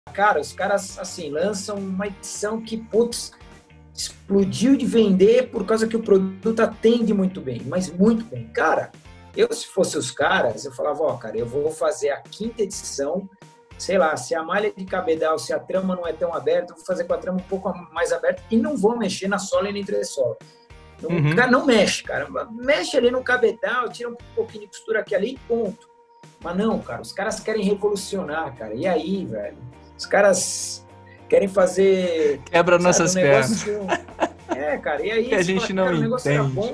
cara, os caras, assim, lançam uma edição que, putz, explodiu de vender por causa que o produto atende muito bem, mas muito bem. Cara, eu, se fosse os caras, eu falava, ó, cara, eu vou fazer a quinta edição, sei lá, se a malha de cabedal, se a trama não é tão aberta, eu vou fazer com a trama um pouco mais aberta e não vou mexer na sola e na entressola. Não, Uhum. cara, não mexe, cara. Mexe ali no cabedal, tira um pouquinho de costura aqui ali e ponto. Mas não, cara, os caras querem revolucionar, cara. E aí, velho? Os caras querem fazer, Quebra sabe, um nossas pernas. negócio... É, cara, e Que aí a você fala, gente não cara, o negócio era entende. bom.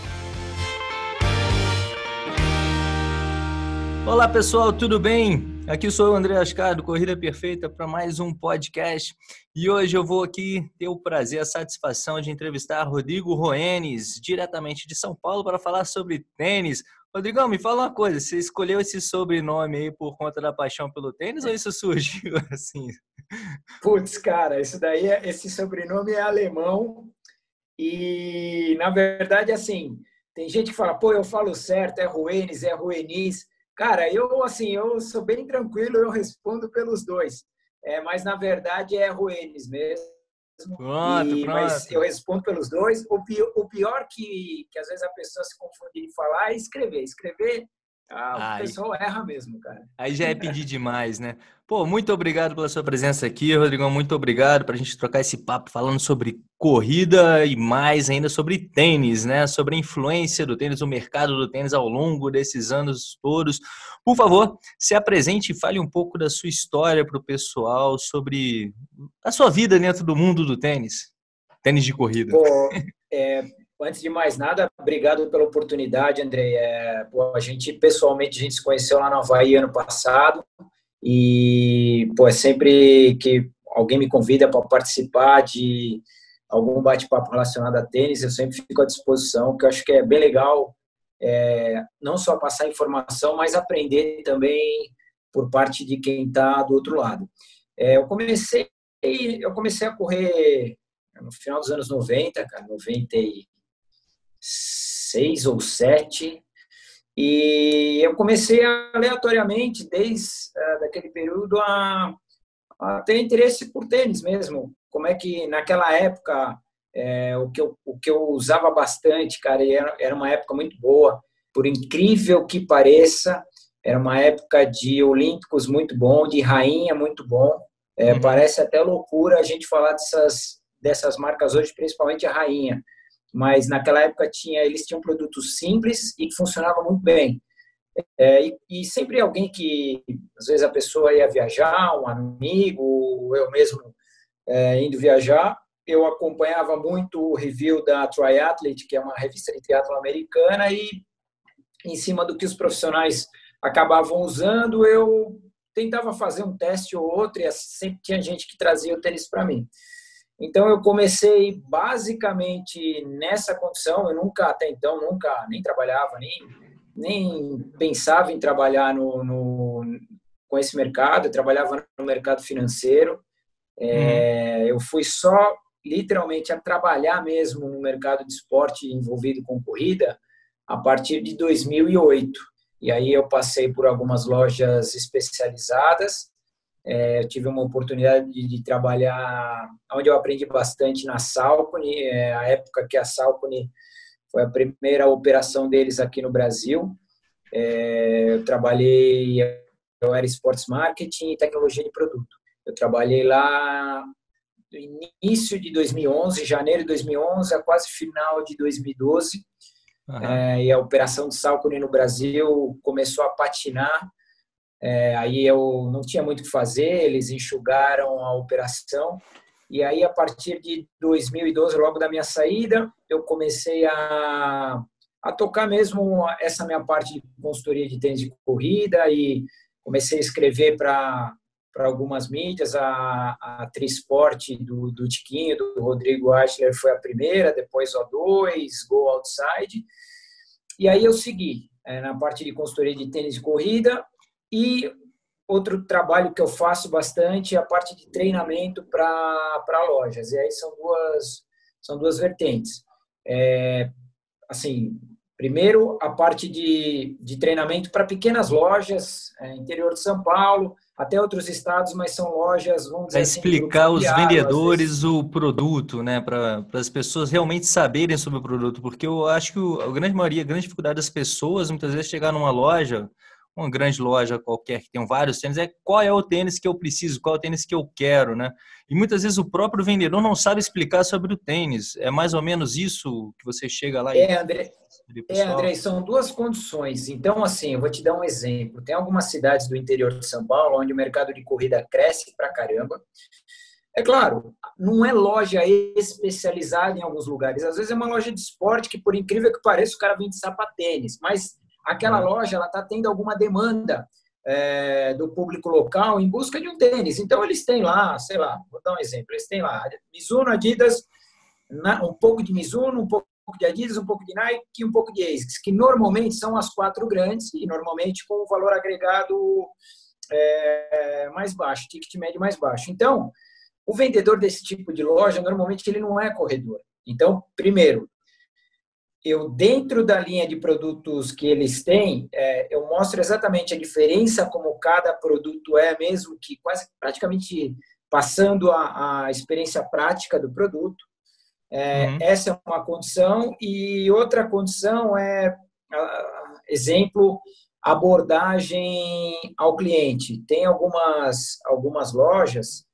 Olá, pessoal, tudo bem? Aqui sou o André Ascar, do Corrida Perfeita, para mais um podcast. E hoje eu vou aqui ter o prazer, a satisfação de entrevistar Rodrigo Roenis, diretamente de São Paulo, para falar sobre tênis. Rodrigão, me fala uma coisa, você escolheu esse sobrenome aí por conta da paixão pelo tênis ou isso surgiu assim? Putz, cara, isso daí, esse sobrenome é alemão e, na verdade, assim, tem gente que fala, pô, eu falo certo, é Ruenis, é Ruenis. Cara, eu, assim, eu sou bem tranquilo, eu respondo pelos dois. Mas, na verdade, é Ruenis mesmo. Pronto, Mas eu pronto. respondo pelos dois. O pior que às vezes a pessoa se confunde em falar é escrever. Escrever, o Ai, pessoal erra mesmo, cara. aí já é pedir demais, né? Pô, muito obrigado pela sua presença aqui, Rodrigão. Muito obrigado para a gente trocar esse papo falando sobre corrida e mais ainda sobre tênis, né? Sobre a influência do tênis, o mercado do tênis ao longo desses anos todos. Por favor, se apresente e fale um pouco da sua história para o pessoal, sobre a sua vida dentro do mundo do tênis. Tênis de corrida. Pô, antes de mais nada, obrigado pela oportunidade, Andrei. Pô, a gente, pessoalmente, a gente se conheceu lá no Havaí ano passado e, pô, é sempre que alguém me convida para participar de algum bate-papo relacionado a tênis, eu sempre fico à disposição, porque eu acho que é bem legal, não só passar informação, mas aprender também por parte de quem está do outro lado. Eu comecei a correr no final dos anos 90, cara, 96 ou 7, e eu comecei aleatoriamente, desde daquele período, a ter interesse por tênis mesmo. Como é que, naquela época, o que eu usava bastante, cara, e era uma época muito boa, por incrível que pareça, era uma época de olímpicos muito bom, de rainha muito bom. Uhum. Parece até loucura a gente falar dessas marcas hoje, principalmente a rainha, mas naquela época eles tinham produtos simples e que funcionavam muito bem. E sempre alguém que, às vezes, a pessoa ia viajar, um amigo, eu mesmo indo viajar, eu acompanhava muito o review da Triathlete, que é uma revista de triatlo americana, e em cima do que os profissionais acabavam usando, eu tentava fazer um teste ou outro, e sempre tinha gente que trazia o tênis para mim. Então, eu comecei basicamente nessa condição. Eu nunca, até então, nunca nem trabalhava, nem pensava em trabalhar com esse mercado. Eu trabalhava no mercado financeiro. Uhum. Eu fui só, literalmente, a trabalhar mesmo no mercado de esporte envolvido com corrida a partir de 2008. E aí eu passei por algumas lojas especializadas. Eu tive uma oportunidade de trabalhar, onde eu aprendi bastante na Salcone, a época que a Salcone foi a primeira operação deles aqui no Brasil. Eu era Sports Marketing e Tecnologia de Produto. Eu trabalhei lá do início de 2011, janeiro de 2011, a quase final de 2012, Uhum. e a operação de Salcone no Brasil começou a patinar. Aí eu não tinha muito o que fazer, eles enxugaram a operação. E aí, a partir de 2012, logo da minha saída, eu comecei a tocar mesmo essa minha parte de consultoria de tênis de corrida e comecei a escrever para algumas mídias. A Trisport do Tiquinho, do Rodrigo Eichler, foi a primeira, depois O2, Go Outside. E aí eu segui na parte de consultoria de tênis de corrida. E outro trabalho que eu faço bastante é a parte de treinamento para lojas. E aí são duas vertentes. Assim, primeiro, a parte de treinamento para pequenas lojas, interior de São Paulo, até outros estados, mas são lojas, vamos Para dizer assim, de grupo explicar aos familiar, às vezes. vendedores o produto, né? Para as pessoas realmente saberem sobre o produto, porque eu acho que a grande maioria, a grande dificuldade das pessoas, muitas vezes, chegar numa loja, uma grande loja qualquer que tem vários tênis, é qual é o tênis que eu preciso, qual é o tênis que eu quero, né? E muitas vezes o próprio vendedor não sabe explicar sobre o tênis. É mais ou menos isso que você chega lá e É, André, pessoal. André, são duas condições. Então, assim, eu vou te dar um exemplo. Tem algumas cidades do interior de São Paulo onde o mercado de corrida cresce pra caramba. É claro, não é loja especializada em alguns lugares. Às vezes é uma loja de esporte que, por incrível que pareça, o cara vende sapatênis, mas aquela Né? loja ela está tendo alguma demanda do público local em busca de um tênis. Então eles têm lá, sei lá, vou dar um exemplo, eles têm lá Mizuno, Adidas, um pouco de Mizuno, um pouco de Adidas, um pouco de Nike e um pouco de ASICS, que normalmente são as quatro grandes e normalmente com o valor agregado mais baixo, ticket médio mais baixo. Então, o vendedor desse tipo de loja, normalmente, ele não é corredor. Então, primeiro, eu, dentro da linha de produtos que eles têm, eu mostro exatamente a diferença, como cada produto é, mesmo que quase praticamente passando a experiência prática do produto. Uhum. Essa é uma condição. E outra condição é, exemplo, abordagem ao cliente. Tem algumas lojas,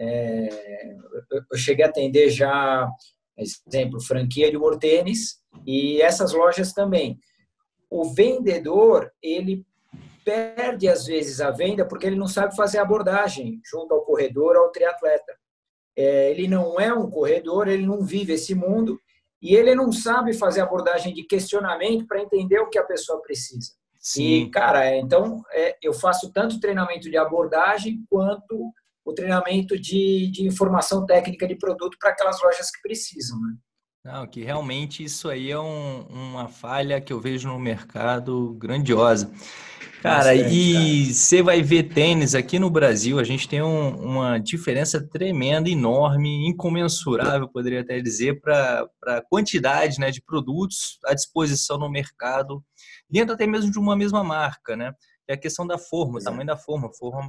eu cheguei a atender já, exemplo, franquia de World Tênis, e essas lojas também. O vendedor, ele perde às vezes a venda porque ele não sabe fazer abordagem junto ao corredor, ao triatleta. Ele não é um corredor, ele não vive esse mundo e ele não sabe fazer abordagem de questionamento para entender o que a pessoa precisa. E, Sim. cara, então eu faço tanto treinamento de abordagem quanto o treinamento de informação técnica de produto para aquelas lojas que precisam, né? Não, que realmente isso aí é uma falha que eu vejo no mercado grandiosa. Cara, Bastante, cara. e você vai ver tênis aqui no Brasil, a gente tem uma diferença tremenda, enorme, incomensurável, poderia até dizer, para a quantidade, né, de produtos à disposição no mercado, dentro até mesmo de uma mesma marca, né? É a questão da forma, o tamanho Exato. da forma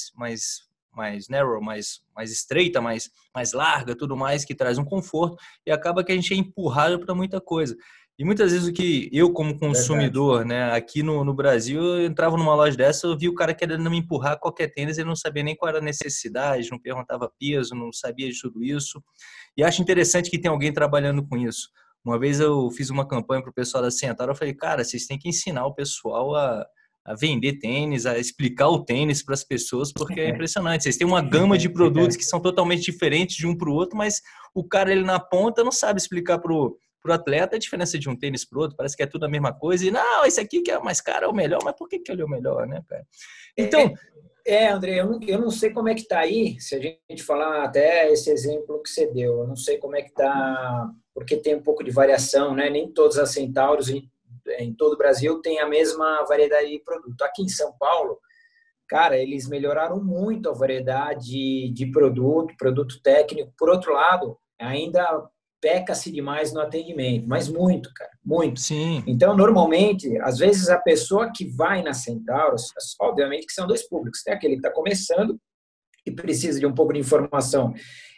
mais narrow, mais estreita, mais larga, tudo mais, que traz um conforto, e acaba que a gente é empurrado para muita coisa. E muitas vezes o que eu, como Verdade. consumidor, né, aqui no Brasil, eu entrava numa loja dessa, eu vi o cara querendo me empurrar qualquer tênis, ele não sabia nem qual era a necessidade, não perguntava peso, não sabia de tudo isso. E acho interessante que tem alguém trabalhando com isso. Uma vez eu fiz uma campanha para o pessoal da Centauro, eu falei, cara, vocês têm que ensinar o pessoal a vender tênis, a explicar o tênis para as pessoas, porque é impressionante. Vocês têm uma gama de produtos que são totalmente diferentes de um para o outro, mas o cara ele na ponta não sabe explicar para o atleta a diferença de um tênis para o outro. Parece que é tudo a mesma coisa. E não, esse aqui que é mais caro é o melhor, mas por que ele é o melhor, né, cara? Então, André, eu não sei como é que está aí, se a gente falar até esse exemplo que você deu, eu não sei como é que está, porque tem um pouco de variação, né? Nem todas as Centauros em todo o Brasil têm a mesma variedade de produto. Aqui em São Paulo, cara, eles melhoraram muito a variedade de produto técnico. Por outro lado, ainda peca-se demais no atendimento, mas muito, cara, muito. sim. Então, normalmente, às vezes a pessoa que vai na Centauros, obviamente que são dois públicos, tem aquele que está começando e precisa de um pouco de informação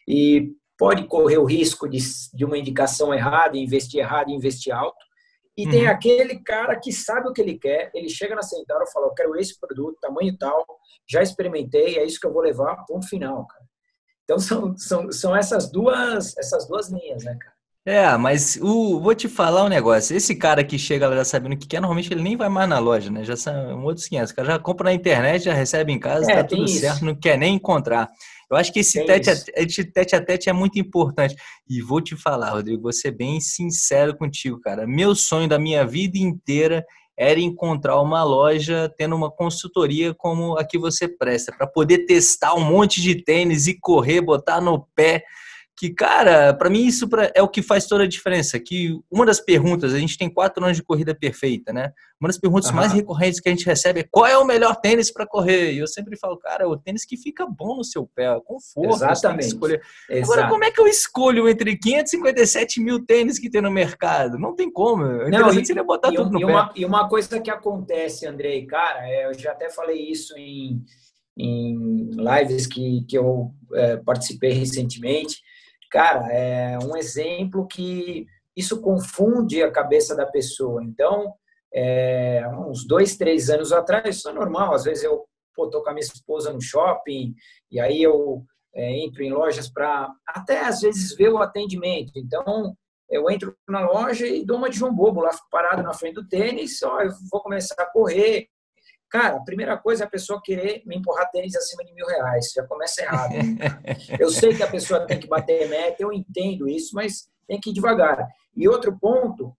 e pode correr o risco de uma indicação errada, investir alto, e tem Uhum. aquele cara que sabe o que ele quer, ele chega na Centauro e fala, eu quero esse produto, tamanho tal, já experimentei, é isso que eu vou levar, ponto final, cara. Então, são essas duas linhas, né, cara? Mas vou te falar um negócio. Esse cara que chega lá já sabendo o que quer, normalmente ele nem vai mais na loja, né? Já são outros 500. O cara já compra na internet, já recebe em casa, tá tudo Tem certo, isso, não quer nem encontrar. Eu acho que tem isso. esse tete a tete é muito importante. E vou te falar, Rodrigo, vou ser bem sincero contigo, cara. Meu sonho da minha vida inteira era encontrar uma loja tendo uma consultoria como a que você presta, para poder testar um monte de tênis e correr, botar no pé que, cara, para mim isso é o que faz toda a diferença. Que uma das perguntas, a gente tem 4 anos de corrida perfeita, né? Uma das perguntas mais Aham, recorrentes que a gente recebe é qual é o melhor tênis para correr? E eu sempre falo, cara, é o tênis que fica bom no seu pé, conforto, você tem que exatamente. escolher. Agora, como Exato. é que eu escolho entre 557 mil tênis que tem no mercado? Não tem como. O Não, interessante seria botar e, tudo um- no e pé. uma, e uma coisa que acontece, Andrei, cara, eu já até falei isso em lives que eu participei recentemente. Cara, é um exemplo que isso confunde a cabeça da pessoa. Então, uns 2, 3 anos atrás, isso é normal. Às vezes eu tô com a minha esposa no shopping e aí eu entro em lojas para até às vezes ver o atendimento. Então, eu entro na loja e dou uma de João Bobo lá, fico parado na frente do tênis, eu vou começar a correr. Cara, a primeira coisa é a pessoa querer me empurrar tênis acima de R$ 1.000. Já começa errado, né, cara? Eu sei que a pessoa tem que bater meta, eu entendo isso, mas tem que ir devagar. E outro ponto,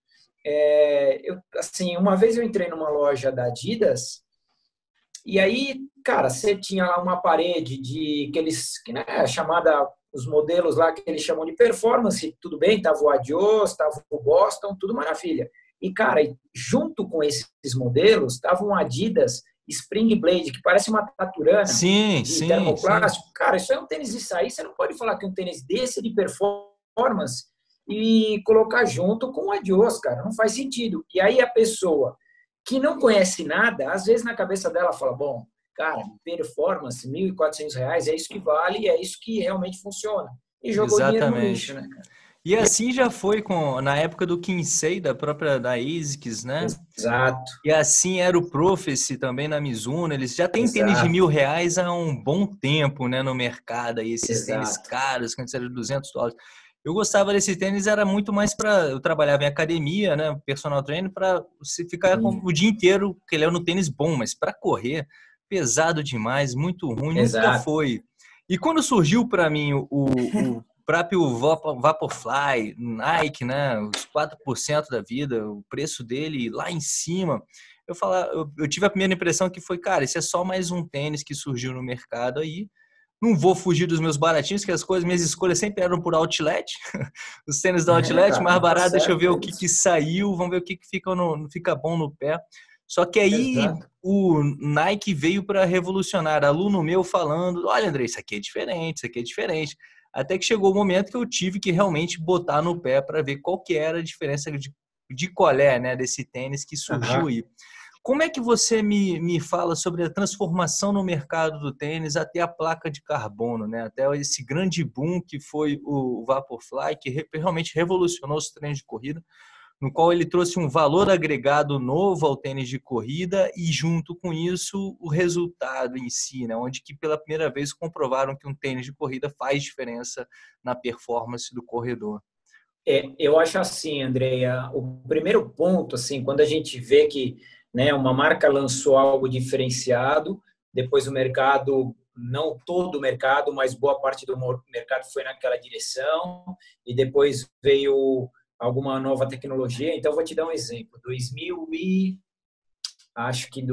assim, uma vez eu entrei numa loja da Adidas, e aí, cara, você tinha lá uma parede de chamada, os modelos lá que eles chamam de performance, tudo bem, tava o Adios, tava o Boston, tudo maravilha. E, cara, junto com esses modelos, tava um Adidas Spring Blade, que parece uma taturana Sim, de sim, sim. termoplástico. Cara, isso é um tênis de sair, você não pode falar que um tênis desse de performance e colocar junto com o Adios, cara, não faz sentido. E aí a pessoa que não conhece nada, às vezes na cabeça dela fala, bom, cara, performance, R$ 1.400, é isso que vale, é isso que realmente funciona. E jogou dinheiro no lixo, Exatamente. né, cara? E assim já foi na época do Kinsey, da ASICS, né? Exato, E assim era o Prophecy também na Mizuno. Eles já têm tênis de exato, R$ 1.000 há um bom tempo, né, no mercado. Aí esses tênis exato. caros, que antes eram US$ 200. Eu gostava desse tênis, era muito mais para... Eu trabalhava em academia, né, personal trainer, para você ficar Sim, o dia inteiro, que ele é no tênis bom, mas para correr, pesado demais, muito ruim, nunca exato. foi. E quando surgiu para mim o próprio Vaporfly, Nike, né, os 4% da vida, o preço dele lá em cima, eu tive a primeira impressão que foi, cara, esse é só mais um tênis que surgiu no mercado aí. Não vou fugir dos meus baratinhos, que minhas escolhas sempre eram por outlet. Os tênis da outlet, mais Cara, tá barato, deixa eu ver certo, o é que isso. saiu, vamos ver o que fica, fica bom no pé. Só que aí Exato. o Nike veio para revolucionar. Aluno meu falando, olha, André, isso aqui é diferente, isso aqui é diferente. Até que chegou o momento que eu tive que realmente botar no pé para ver qual que era a diferença de colé, né, desse tênis que surgiu Aham. aí. Como é que você me fala sobre a transformação no mercado do tênis até a placa de carbono, né? Até esse grande boom que foi o Vaporfly, que realmente revolucionou os tênis de corrida, no qual ele trouxe um valor agregado novo ao tênis de corrida e, junto com isso, o resultado em si, né? Onde que pela primeira vez comprovaram que um tênis de corrida faz diferença na performance do corredor. Eu acho assim, Andreia, o primeiro ponto, assim, quando a gente vê que, né, uma marca lançou algo diferenciado, depois o mercado, não todo o mercado, mas boa parte do mercado foi naquela direção, e depois veio alguma nova tecnologia. Então, vou te dar um exemplo. Acho que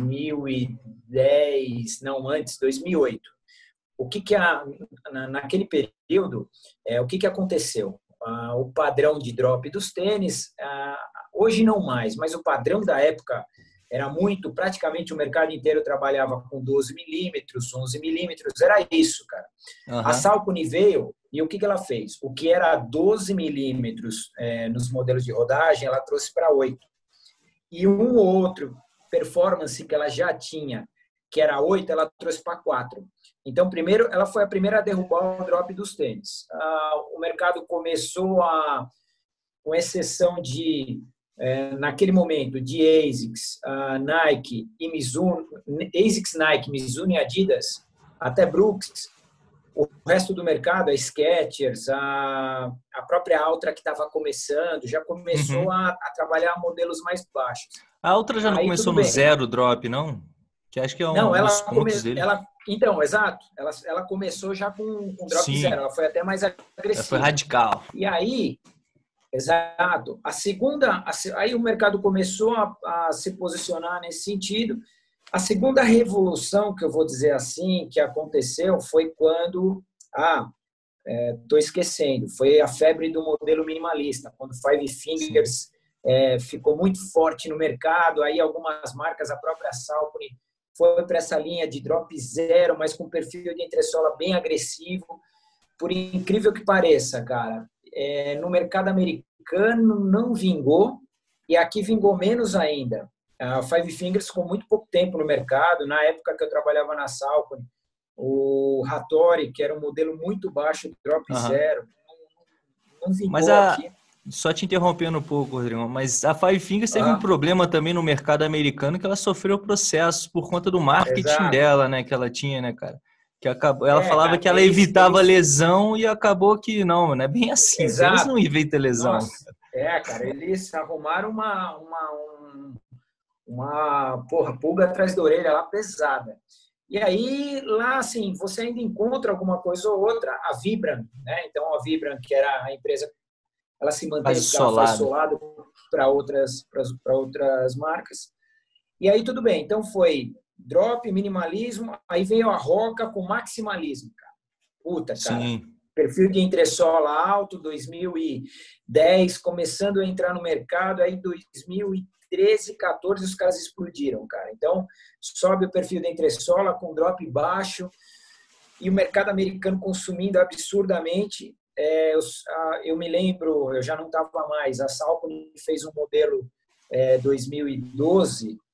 2010, não, antes, 2008. O que que naquele período, o que que aconteceu? O padrão de drop dos tênis, hoje não mais, mas o padrão da época era muito, praticamente o mercado inteiro trabalhava com 12 milímetros, 11 milímetros, era isso, cara. A Aham. Saucony veio e o que que ela fez? O que era 12 milímetros nos modelos de rodagem, ela trouxe para 8. E um ou outro performance que ela já tinha, que era 8, ela trouxe para 4. Então, primeiro, ela foi a primeira a derrubar o drop dos tênis. O mercado começou com exceção de, naquele momento, de ASICS, Nike e Mizuno, ASICS, Nike, Mizuno e Adidas, até Brooks, o resto do mercado, a Skechers, a própria Altra que estava começando, já começou Uhum. a trabalhar modelos mais baixos. A outra já não Aí começou tudo no bem. zero drop, não? Que acho que é Não, um dos pontos dele. então, exato. Ela começou já com drop zero. Sim, Ela foi até mais foi agressiva. radical. E aí, exato. Aí o mercado começou a se posicionar nesse sentido. A segunda revolução, que eu vou dizer assim, que aconteceu foi quando, estou esquecendo, foi a febre do modelo minimalista, quando Five Sim. Fingers ficou muito forte no mercado, aí algumas marcas, a própria Saucony, foi para essa linha de drop zero, mas com perfil de entressola bem agressivo. Por incrível que pareça, cara, no mercado americano não vingou, e aqui vingou menos ainda. A Five Fingers ficou muito pouco tempo no mercado. Na época que eu trabalhava na Salcone, o Hattori, que era um modelo muito baixo, drop Aham. zero, não Mas vingou aqui. só te interrompendo um pouco, Rodrigo, mas a Five Fingers teve um Ah, problema também no mercado americano que ela sofreu processos por conta do marketing exato. dela, né, que ela tinha, né, cara? Que acabou, ela falava Cara, que ela evitava lesão e acabou que não, né? Bem assim, tênis não exato. evita lesão. Nossa, cara, eles arrumaram uma porra, pulga atrás da orelha lá pesada. E aí, lá, assim, você ainda encontra alguma coisa ou outra, a Vibram, né? Então, a Vibram, que era a empresa, ela se Faz mantém porque ela faz solado. solado para outras marcas. E aí, tudo bem. Então, foi drop, minimalismo, aí veio a Roca com maximalismo, cara. Puta, cara. Sim. Perfil de entressola alto, 2010, começando a entrar no mercado, aí 2013, 14, os caras explodiram, cara. Então, sobe o perfil de entressola com drop baixo e o mercado americano consumindo absurdamente. Eu me lembro, eu já não estava mais, a Salcone fez um modelo 2012,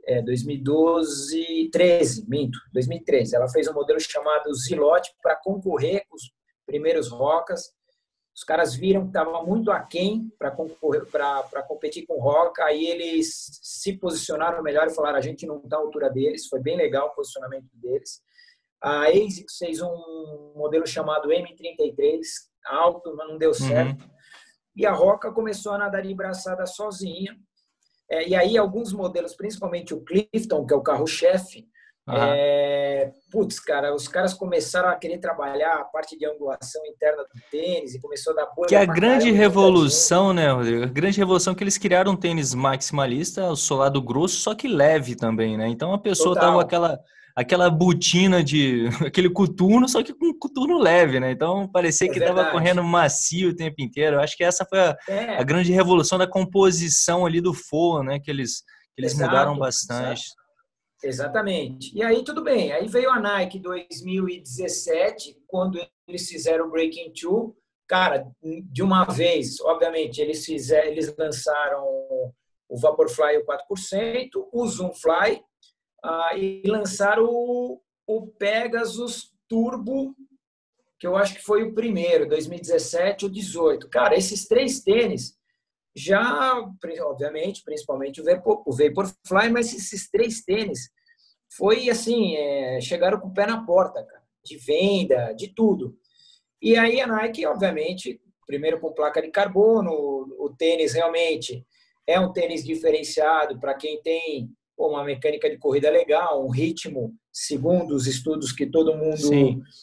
2013, minto, 2013. Ela fez um modelo chamado Zilote para concorrer com os primeiros Rocas. Os caras viram que estava muito aquém para competir com o Roca, aí eles se posicionaram melhor e falaram: a gente não está à altura deles. Foi bem legal o posicionamento deles. A ASICS fez um modelo chamado M33, alto, mas não deu Uhum. certo. E a Roca começou a nadar de braçada sozinha. E aí alguns modelos, principalmente o Clifton, que é o carro-chefe, Aham. putz, cara, os caras começaram a querer trabalhar a parte de angulação interna do tênis e começou a dar Que bolha a pra grande caramba em muita gente. revolução, né, Rodrigo? A grande revolução é que eles criaram um tênis maximalista, o solado grosso, só que leve também, né? Então a pessoa tava com Total. aquela botina de aquele coturno, só que com um coturno leve, né? Então parecia É que tava correndo verdade. macio o tempo inteiro. Eu acho que essa foi a É, grande revolução da composição ali do forro, né? Que eles mudaram exato, exato. bastante. Exatamente. E aí tudo bem. Aí veio a Nike em 2017, quando eles fizeram o Breaking Two. Cara, de uma vez, obviamente, eles lançaram o Vaporfly o 4%, o Zoomfly, e lançaram o Pegasus Turbo, que eu acho que foi o primeiro, 2017 ou 2018. Cara, esses três tênis já, obviamente, principalmente o Vaporfly, mas esses três tênis foi assim, chegaram com o pé na porta, cara, de venda, de tudo. E aí a Nike, obviamente, primeiro com placa de carbono, o tênis realmente é um tênis diferenciado para quem tem uma mecânica de corrida legal, um ritmo, segundo os estudos que todo mundo, Sim.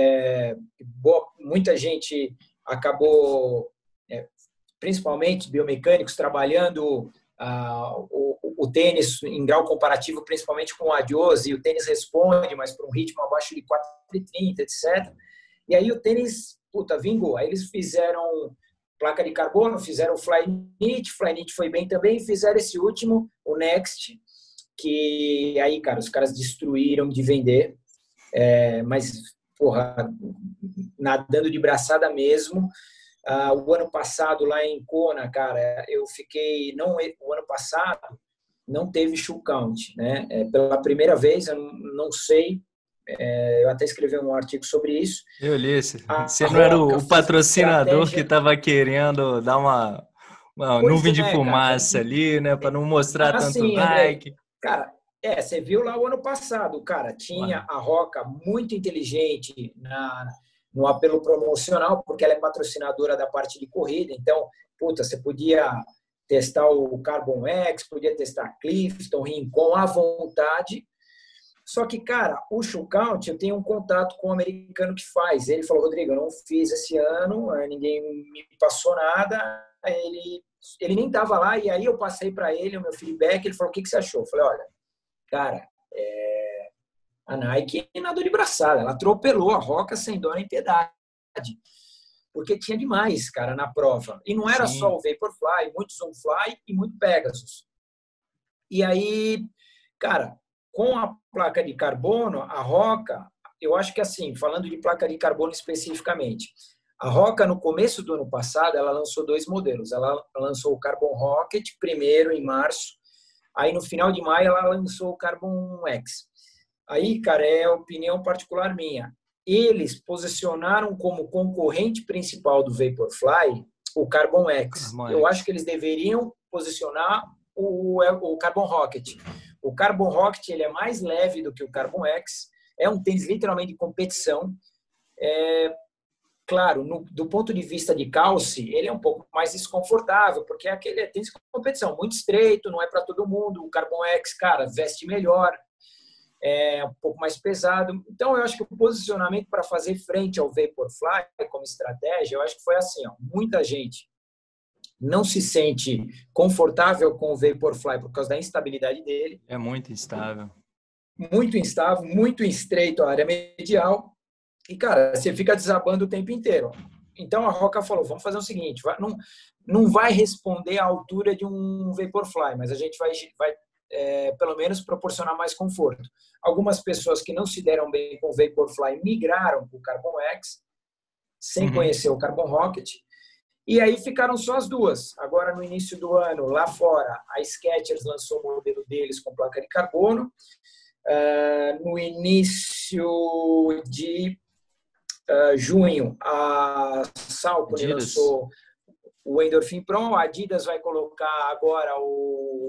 muita gente acabou, principalmente biomecânicos, trabalhando o tênis em grau comparativo, principalmente com o Adios, e o tênis responde, mas por um ritmo abaixo de 4,30, etc. E aí o tênis, puta, vingou. Aí eles fizeram placa de carbono, fizeram o Flyknit foi bem também, e fizeram esse último, o Next, que aí, cara, os caras destruíram de vender, mas, porra, nadando de braçada mesmo. O ano passado, lá em Kona, cara, eu fiquei. Não, o ano passado não teve shoe count, né? Pela primeira vez, eu não sei, eu até escrevi um artigo sobre isso. Eu li esse. A Você não era Roca o fez uma patrocinador que estratégia. estava querendo dar uma Pois nuvem de é, cara. fumaça ali, né? Para não mostrar tanto Assim, Andrei, Nike. cara, você viu lá o ano passado, cara, tinha Ué. a Roca muito inteligente no apelo promocional, porque ela é patrocinadora da parte de corrida, então, puta, você podia testar o Carbon X, podia testar Clifton, Rincon à vontade. Só que, cara, o shoe count, eu tenho um contato com o americano que faz. Ele falou: Rodrigo, eu não fiz esse ano, ninguém me passou nada. Ele nem estava lá, e aí eu passei para ele o meu feedback. Ele falou: o que você achou? Eu falei: olha, cara, a Nike nadou de braçada, ela atropelou a Roca sem dó nem piedade, porque tinha demais, cara, na prova. E não era só Sim. o Vaporfly, muito Zoomfly e muito Pegasus. E aí, cara, com a placa de carbono, a Roca, eu acho que assim, falando de placa de carbono especificamente, a Roca, no começo do ano passado, ela lançou dois modelos. Ela lançou o Carbon Rocket, primeiro em março. Aí, no final de maio, ela lançou o Carbon X. Aí, cara, é opinião particular minha. Eles posicionaram como concorrente principal do Vaporfly o Carbon X. Carbon Eu acho X. que eles deveriam posicionar o Carbon Rocket. O Carbon Rocket ele é mais leve do que o Carbon X. É um tênis literalmente de competição. Claro, do ponto de vista de calce, ele é um pouco mais desconfortável, porque é aquele tênis de competição, muito estreito, não é para todo mundo. O Carbon X, cara, veste melhor, é um pouco mais pesado. Então, eu acho que o posicionamento para fazer frente ao Vaporfly como estratégia, eu acho que foi assim, ó, muita gente não se sente confortável com o Vaporfly por causa da instabilidade dele. É muito instável. Muito instável, muito estreito a área medial. E, cara, você fica desabando o tempo inteiro. Então, a Roca falou, vamos fazer o seguinte, não vai responder à altura de um Vaporfly, mas a gente vai pelo menos, proporcionar mais conforto. Algumas pessoas que não se deram bem com o Vaporfly migraram para o Carbon X, sem conhecer o Carbon Rocket, e aí ficaram só as duas. Agora, no início do ano, lá fora, a Skechers lançou o modelo deles com placa de carbono. No início de junho, a Saucony lançou o Endorphin Pro, a Adidas vai colocar agora o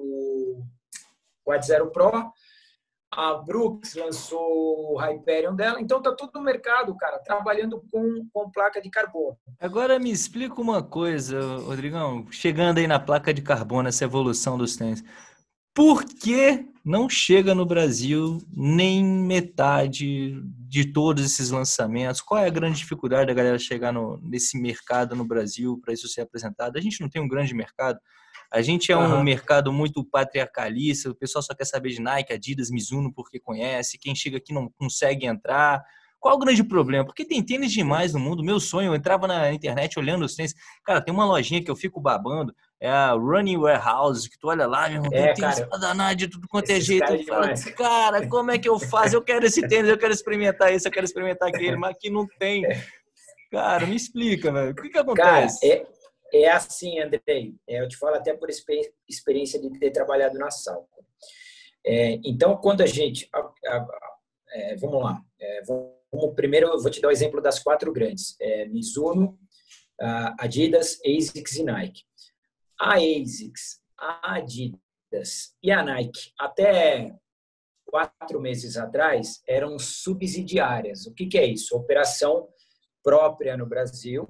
White Zero Pro, a Brooks lançou o Hyperion dela, então tá tudo no mercado, cara, trabalhando com placa de carbono. Agora me explica uma coisa, Rodrigão, chegando aí na placa de carbono, essa evolução dos tênis. Por que não chega no Brasil nem metade de todos esses lançamentos? Qual é a grande dificuldade da galera chegar nesse mercado no Brasil para isso ser apresentado? A gente não tem um grande mercado. A gente é um mercado muito patriarcalista, o pessoal só quer saber de Nike, Adidas, Mizuno porque conhece, quem chega aqui não consegue entrar. Qual o grande problema? Porque tem tênis demais no mundo. Meu sonho, eu entrava na internet olhando os tênis. Cara, tem uma lojinha que eu fico babando, é a Running Warehouse, que tu olha lá, meu irmão, tem tênis pra danar de tudo quanto é jeito. Tu fala, cara, como é que eu faço? Eu quero esse tênis, eu quero experimentar esse, eu quero experimentar aquele, mas aqui não tem. Cara, me explica, velho. O que acontece? Cara, é assim, Andrei. Eu te falo até por experiência de ter trabalhado na Salco. Então, quando a gente... vamos lá. Primeiro, eu vou te dar o exemplo das 4 grandes. Mizuno, Adidas, ASICS e Nike. A ASICS, a Adidas e a Nike, até 4 meses atrás, eram subsidiárias. O que é isso? Operação própria no Brasil.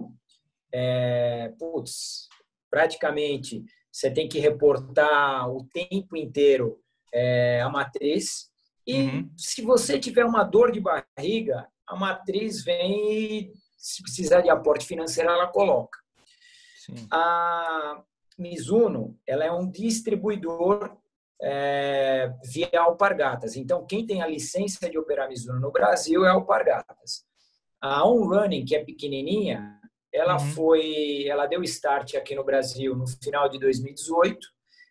Praticamente, você tem que reportar o tempo inteiro a matriz. E se você tiver uma dor de barriga, a matriz vem e, se precisar de aporte financeiro, ela coloca. Sim. A Mizuno, ela é um distribuidor via Alpargatas. Então, quem tem a licença de operar Mizuno no Brasil é a Alpargatas. A On Running, que é pequenininha, ela deu start aqui no Brasil no final de 2018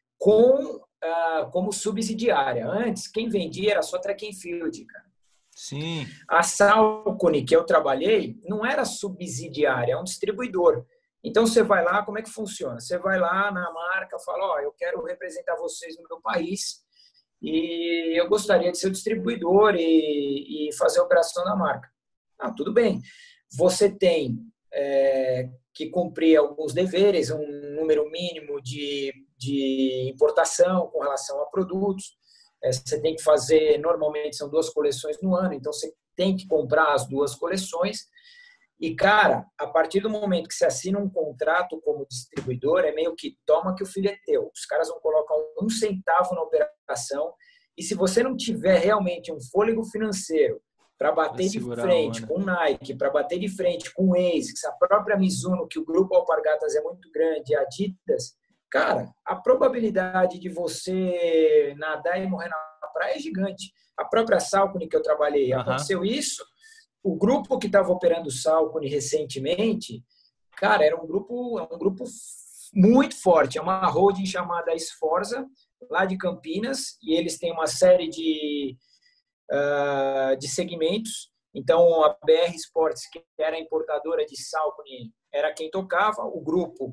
como subsidiária. Antes, quem vendia era só track and field, cara. Sim. A Saucony, que eu trabalhei, não era subsidiária, é um distribuidor. Então, você vai lá, como é que funciona? Você vai lá na marca, fala, eu quero representar vocês no meu país e eu gostaria de ser o distribuidor e fazer a operação da marca. Tudo bem. Você tem que cumprir alguns deveres, um número mínimo de importação com relação a produtos. Você tem que fazer, normalmente são 2 coleções no ano, então você tem que comprar as 2 coleções. E, cara, a partir do momento que você assina um contrato como distribuidor, é meio que toma que o filho é teu. Os caras não colocam 1 centavo na operação. E se você não tiver realmente um fôlego financeiro para bater de frente com o Nike, para bater de frente com o ASICS, a própria Mizuno, que o grupo Alpargatas é muito grande, a Adidas, cara, a probabilidade de você nadar e morrer na praia é gigante. A própria Saucony que eu trabalhei, aconteceu isso. O grupo que estava operando o Saucony recentemente, cara, era um grupo muito forte. É uma holding chamada Sforza, lá de Campinas, e eles têm uma série de segmentos. Então, a BR Sports, que era a importadora de Saucony, era quem tocava. O grupo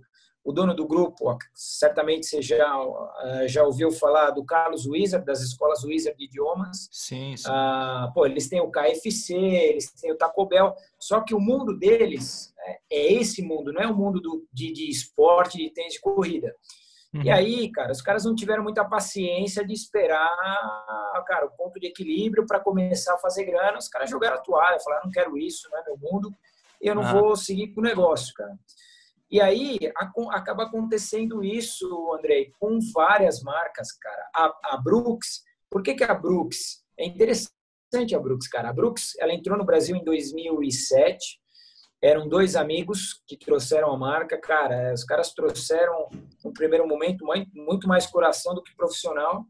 o dono do grupo, certamente você já ouviu falar do Carlos Wizard, das escolas Wizard de idiomas. Sim, sim. Pô, eles têm o KFC, eles têm o Taco Bell, só que o mundo deles é esse mundo, não é o mundo de esporte, de tênis de corrida. E aí, cara, os caras não tiveram muita paciência de esperar, cara, o ponto de equilíbrio para começar a fazer grana. Os caras jogaram a toalha, falaram, não quero isso, não é meu mundo, e eu não vou seguir com o negócio, cara. E aí, acaba acontecendo isso, Andrei, com várias marcas, cara. A Brooks, por que a Brooks? É interessante a Brooks, cara. A Brooks, ela entrou no Brasil em 2007, eram dois amigos que trouxeram a marca, cara. Os caras trouxeram, no primeiro momento, muito mais coração do que profissional.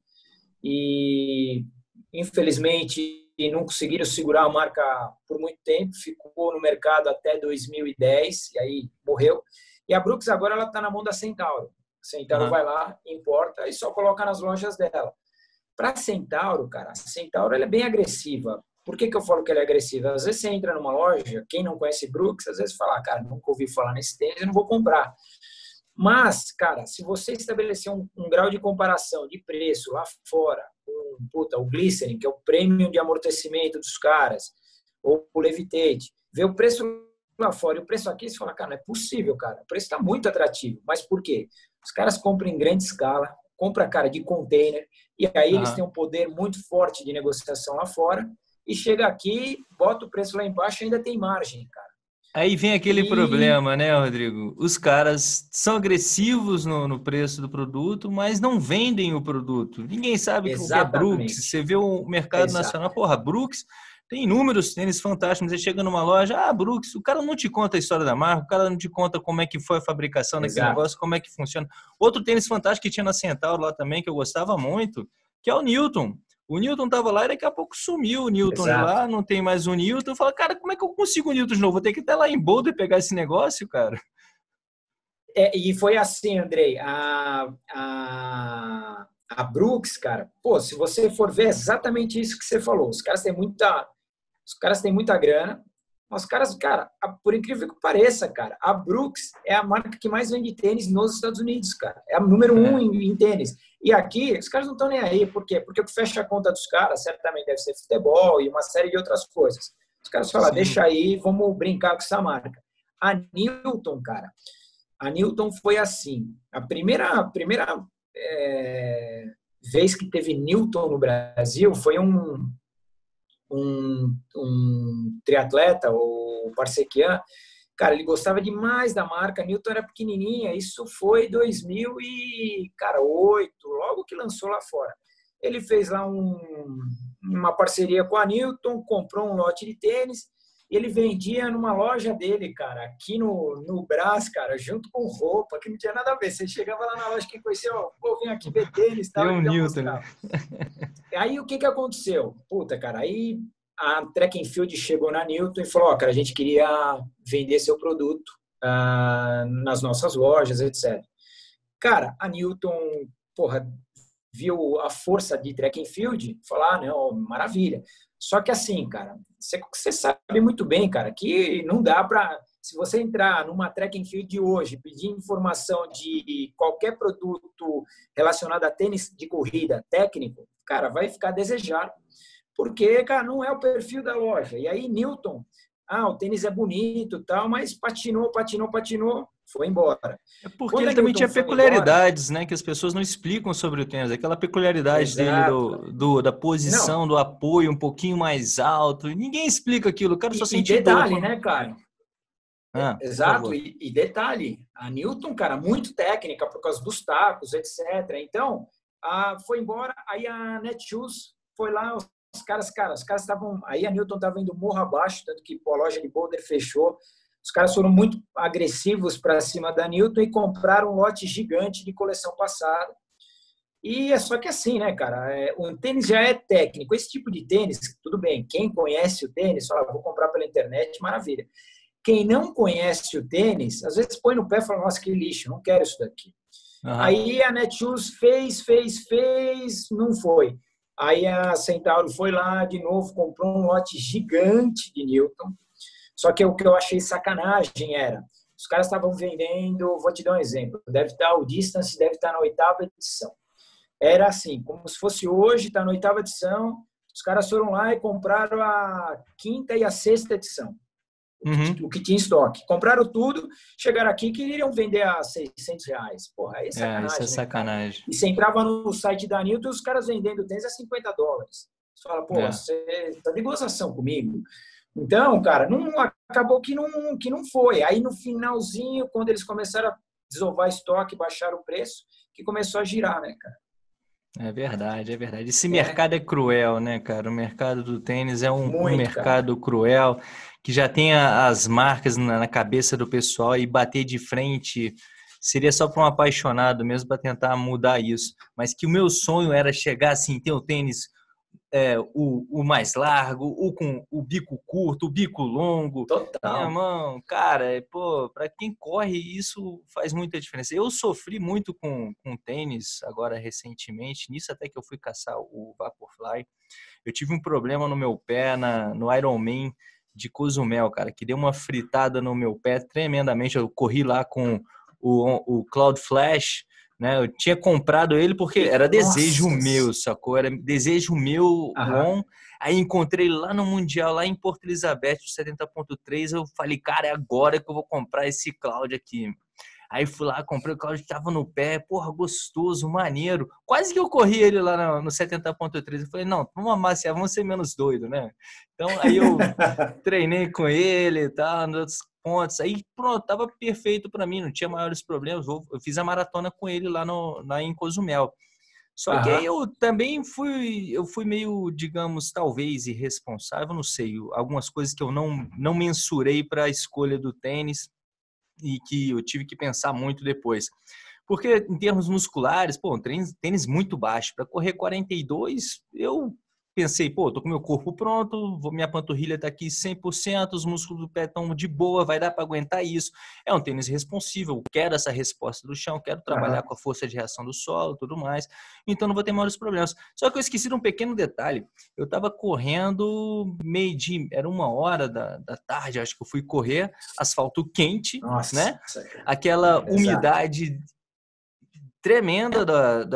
E, infelizmente, não conseguiram segurar a marca por muito tempo. Ficou no mercado até 2010, e aí morreu. E a Brooks agora ela está na mão da Centauro. A Centauro vai lá, importa e só coloca nas lojas dela. Para a Centauro, cara, a Centauro ela é bem agressiva. Por que eu falo que ela é agressiva? Às vezes você entra numa loja, quem não conhece Brooks, às vezes fala, cara, nunca ouvi falar nesse tênis, eu não vou comprar. Mas, cara, se você estabelecer um grau de comparação de preço lá fora, o Glycerin, que é o prêmio de amortecimento dos caras, ou o Levitate, ver o preço lá fora e o preço aqui, você fala, cara, não é possível, cara, o preço está muito atrativo. Mas por quê? Os caras compram em grande escala, compram, cara, de container, e aí eles têm um poder muito forte de negociação lá fora, e chega aqui, bota o preço lá embaixo e ainda tem margem, cara. Aí vem aquele problema, né, Rodrigo? Os caras são agressivos no preço do produto, mas não vendem o produto. Ninguém sabe o que é Brooks. Você vê o mercado nacional, porra, Brooks tem inúmeros tênis fantásticos. Você chega numa loja, Brooks, o cara não te conta a história da marca, o cara não te conta como é que foi a fabricação daquele negócio, como é que funciona. Outro tênis fantástico que tinha na Centauro lá também, que eu gostava muito, que é o Newton. O Newton tava lá e daqui a pouco sumiu o Newton de lá, não tem mais o Newton. Eu falo, cara, como é que eu consigo o Newton de novo? Vou ter que ir até lá em Boulder pegar esse negócio, cara. E foi assim, Andrei, a Brooks, cara, pô, se você for ver exatamente isso que você falou, os caras têm muita grana, mas os caras, cara, por incrível que pareça, cara, a Brooks é a marca que mais vende tênis nos Estados Unidos, cara. É a número 1 em tênis. E aqui, os caras não estão nem aí. Por quê? Porque o que fecha a conta dos caras certamente deve ser futebol e uma série de outras coisas. Os caras falam, deixa aí, vamos brincar com essa marca. A Newton, cara, a Newton foi assim. A primeira vez que teve Newton no Brasil foi um triatleta, o Parsequian, cara, ele gostava demais da marca, a Newton era pequenininha, isso foi 2008, logo que lançou lá fora. Ele fez lá uma parceria com a Newton, comprou um lote de tênis, e ele vendia numa loja dele, cara, aqui no Brás, cara, junto com roupa, que não tinha nada a ver. Você chegava lá na loja, quem conhecia, vem aqui ver tênis, tal, e Newton. Aí o que aconteceu? Puta, cara, aí a Track and Field chegou na Newton e falou, cara, a gente queria vender seu produto nas nossas lojas, etc. Cara, a Newton, porra, viu a força de Track and Field, falou, não, maravilha. Só que assim, cara, você sabe muito bem, cara, que não dá para... Se você entrar numa Track and Field de hoje, pedir informação de qualquer produto relacionado a tênis de corrida técnico, cara, vai ficar a desejar. Porque, cara, não é o perfil da loja. E aí, Newton, o tênis é bonito e tal, mas patinou, foi embora. É porque ele também tinha peculiaridades, né, que as pessoas não explicam sobre o tênis. Aquela peculiaridade dele da posição, do apoio um pouquinho mais alto. Ninguém explica aquilo. O cara só sentiu dor. E detalhe, né, cara? Exato. E detalhe, a Newton, cara, muito técnica por causa dos tacos, etc. Então, foi embora. Aí a Netshoes foi lá, os caras estavam... Aí a Newton estava indo morro abaixo, tanto que a loja de Boulder fechou. Os caras foram muito agressivos para cima da Newton e compraram um lote gigante de coleção passada. E é só que assim, né, cara? O tênis já é técnico. Esse tipo de tênis, tudo bem. Quem conhece o tênis, fala, vou comprar pela internet, maravilha. Quem não conhece o tênis, às vezes põe no pé e fala, nossa, que lixo, não quero isso daqui. Aí a Netshoes fez, não foi. Aí a Centauro foi lá de novo, comprou um lote gigante de Newton. Só que o que eu achei sacanagem era, Os caras estavam vendendo, vou te dar um exemplo, deve estar o Distance, deve estar na 8ª edição. Era assim, como se fosse hoje, está na 8ª edição, os caras foram lá e compraram a 5ª e a 6ª edição, o que tinha em estoque. Compraram tudo, chegaram aqui e queriam vender a R$600. Porra, aí é sacanagem. Isso é sacanagem. Né, e você entrava no site da Newton, os caras vendendo tênis a $50. Você fala, pô, você tá de gozação comigo. Então, cara, acabou que não foi. Aí, no finalzinho, quando eles começaram a desovar estoque, baixaram o preço, que começou a girar, né, cara? É verdade, é verdade. Esse mercado é cruel, né, cara? O mercado do tênis é um mercado cruel, que já tem as marcas na cabeça do pessoal e bater de frente seria só para um apaixonado mesmo para tentar mudar isso. Mas que o meu sonho era chegar assim, ter o tênis o mais largo, o com o bico curto, o bico longo. Total. Minha mão, cara, pô, para quem corre isso faz muita diferença. Eu sofri muito com tênis agora recentemente, nisso até que eu fui caçar o Vaporfly. Eu tive um problema no meu pé no Ironman de Cozumel, cara, que deu uma fritada no meu pé tremendamente. Eu corri lá com o Cloud Flash, né? Eu tinha comprado ele porque era desejo meu, sacou? Era desejo meu, Aí encontrei lá no Mundial, lá em Porto Elizabeth, o 70.3, eu falei, cara, é agora que eu vou comprar esse Cloud aqui. Aí fui lá, comprei o Cloud, estava no pé, porra, gostoso, maneiro. Quase que eu corri ele lá no 70.3. Eu falei, não, vamos amaciar, vamos ser menos doido, né? Então, aí eu treinei com ele e tal, nos outros pontos. Aí, pronto, tava perfeito para mim, não tinha maiores problemas. Eu fiz a maratona com ele lá em Cozumel. Só que aí eu também fui meio, digamos, talvez irresponsável, não sei, algumas coisas que eu não mensurei para a escolha do tênis e que eu tive que pensar muito depois. Porque em termos musculares, pô, um tênis muito baixo. Para correr 42, eu pensei, pô, tô com meu corpo pronto, minha panturrilha tá aqui 100%, os músculos do pé estão de boa, vai dar para aguentar isso. É um tênis responsível, quero essa resposta do chão, quero trabalhar com a força de reação do solo, tudo mais. Então não vou ter maiores problemas. Só que eu esqueci de um pequeno detalhe. Eu tava correndo meio-dia, era 1h da tarde, acho que eu fui correr, asfalto quente, né? Aquela umidade tremenda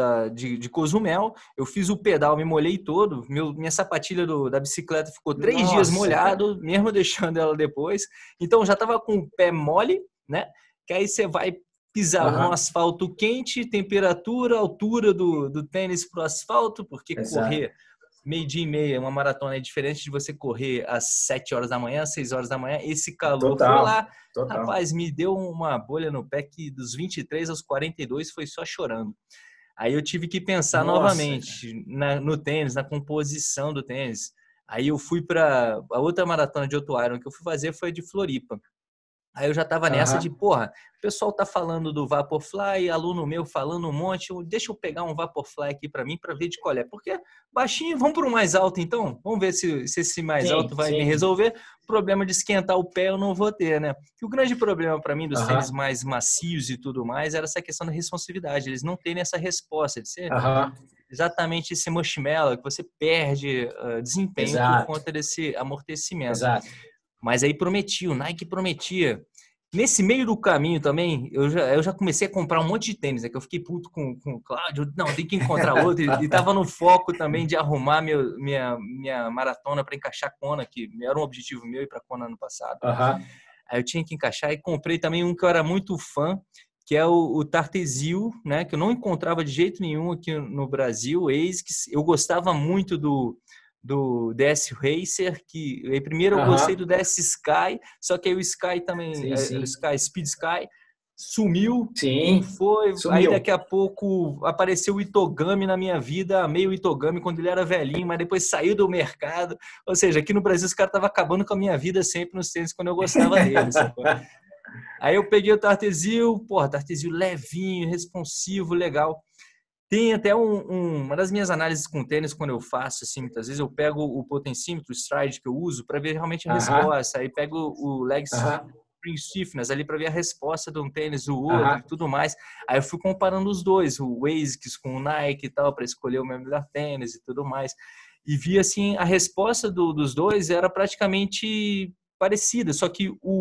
de Cozumel. Eu fiz o pedal, me molhei todo. Minha sapatilha da bicicleta ficou 3 dias molhado, mesmo deixando ela depois. Então já estava com o pé mole, né? Que aí você vai pisar um asfalto quente, temperatura, altura do tênis pro asfalto, porque correr meio-dia e meia, uma maratona é diferente de você correr às 7 horas da manhã, 6 horas da manhã. Esse calor foi lá. Rapaz, me deu uma bolha no pé que dos 23 aos 42 foi só chorando. Aí eu tive que pensar novamente no tênis, na composição do tênis. Aí eu fui para a outra maratona de Outro Iron que eu fui fazer foi de Floripa. Aí eu já tava nessa de, porra, o pessoal tá falando do Vaporfly, aluno meu falando um monte, deixa eu pegar um Vaporfly aqui para mim para ver de qual é. Porque baixinho, vamos para o mais alto então? Vamos ver se esse mais alto vai me resolver. O problema de esquentar o pé eu não vou ter, né? E o grande problema para mim dos tênis mais macios e tudo mais era essa questão da responsividade. Eles não terem essa resposta de ser exatamente esse marshmallow, que você perde desempenho por conta desse amortecimento. Mas aí o Nike prometia. Nesse meio do caminho também, eu já comecei a comprar um monte de tênis, né? Que eu fiquei puto com o Cláudio. Não, tem que encontrar outro. E tava no foco também de arrumar minha maratona para encaixar Kona, que era um objetivo meu ir para Kona ano passado. Aí eu tinha que encaixar e comprei também um que eu era muito fã, que é o Tartesil, né? Que eu não encontrava de jeito nenhum aqui no Brasil, o ASICS. Eu gostava muito do DS Racer, que primeiro eu gostei do DS Sky, só que aí o Sky também, o Speed Sky, sumiu. Aí daqui a pouco apareceu o Itogami na minha vida, amei o Itogami quando ele era velhinho, mas depois saiu do mercado, ou seja, aqui no Brasil os caras estavam acabando com a minha vida sempre nos tênis quando eu gostava deles. Aí eu peguei o Tartesil, Tartesil levinho, responsivo, legal. Tem até uma das minhas análises com tênis, quando eu faço, assim, muitas vezes eu pego o potencímetro, o stride que eu uso, para ver realmente a resposta. Aí pego o leg spring stiffness ali para ver a resposta de um tênis, do outro e tudo mais. Aí eu fui comparando os dois, o ASICS com o Nike e tal, para escolher o meu melhor tênis e tudo mais. E vi, assim, a resposta dos dois era praticamente parecida, só que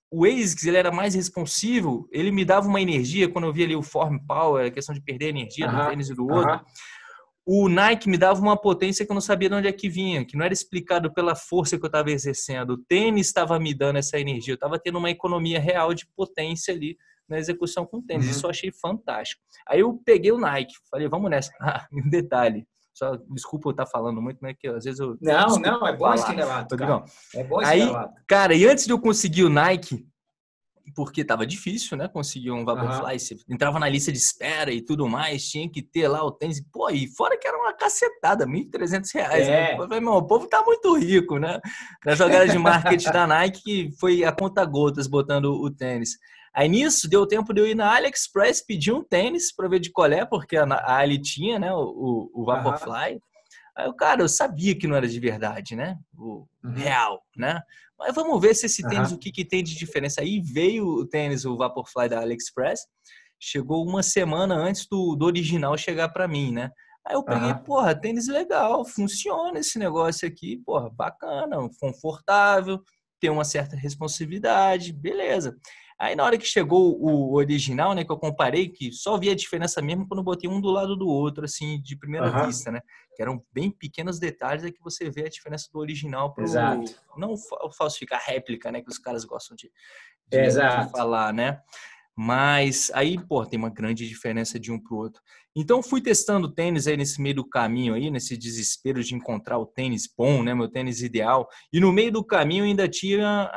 O ASICS, ele era mais responsivo, ele me dava uma energia, quando eu via ali o Form Power, a questão de perder a energia do tênis e do outro. O Nike me dava uma potência que eu não sabia de onde é que vinha, que não era explicado pela força que eu estava exercendo. O tênis estava me dando essa energia, eu estava tendo uma economia real de potência ali na execução com o tênis. Isso eu achei fantástico. Aí eu peguei o Nike, falei, vamos nessa. Um detalhe, só desculpa eu estar falando muito, né? Que às vezes eu Não, é bom esse falar. relato, cara. É bom esse Aí, relato. cara, e antes de eu conseguir o Nike, porque tava difícil, né? Conseguir um Vaporfly, você entrava na lista de espera e tudo mais, tinha que ter lá o tênis. Pô, e fora que era uma cacetada, R$ 1.300, né? Eu falei, meu, o povo tá muito rico, né? Na jogada de marketing da Nike, que foi a conta gotas botando o tênis. Aí nisso, deu tempo de eu ir na AliExpress pedir um tênis para ver de qual é, porque a Ali tinha, né, o Vaporfly. Aí, cara, eu sabia que não era de verdade, né? O real, né? Mas vamos ver se esse tênis, o que tem de diferença. Aí veio o tênis, o Vaporfly da AliExpress, chegou uma semana antes do original chegar para mim, né? Aí eu peguei, porra, tênis legal, funciona esse negócio aqui, porra, bacana, confortável, tem uma certa responsividade, beleza. Aí na hora que chegou o original, né, que eu comparei, que só vi a diferença mesmo quando eu botei um do lado do outro, assim, de primeira vista, né? Que eram bem pequenos detalhes é que você vê a diferença do original pro... Exato. Não falsificar réplica, né, que os caras gostam de Exato. falar, né? Mas aí, pô, tem uma grande diferença de um pro outro. Então, fui testando tênis aí nesse meio do caminho aí, nesse desespero de encontrar o tênis bom, né, meu tênis ideal. E no meio do caminho ainda tinha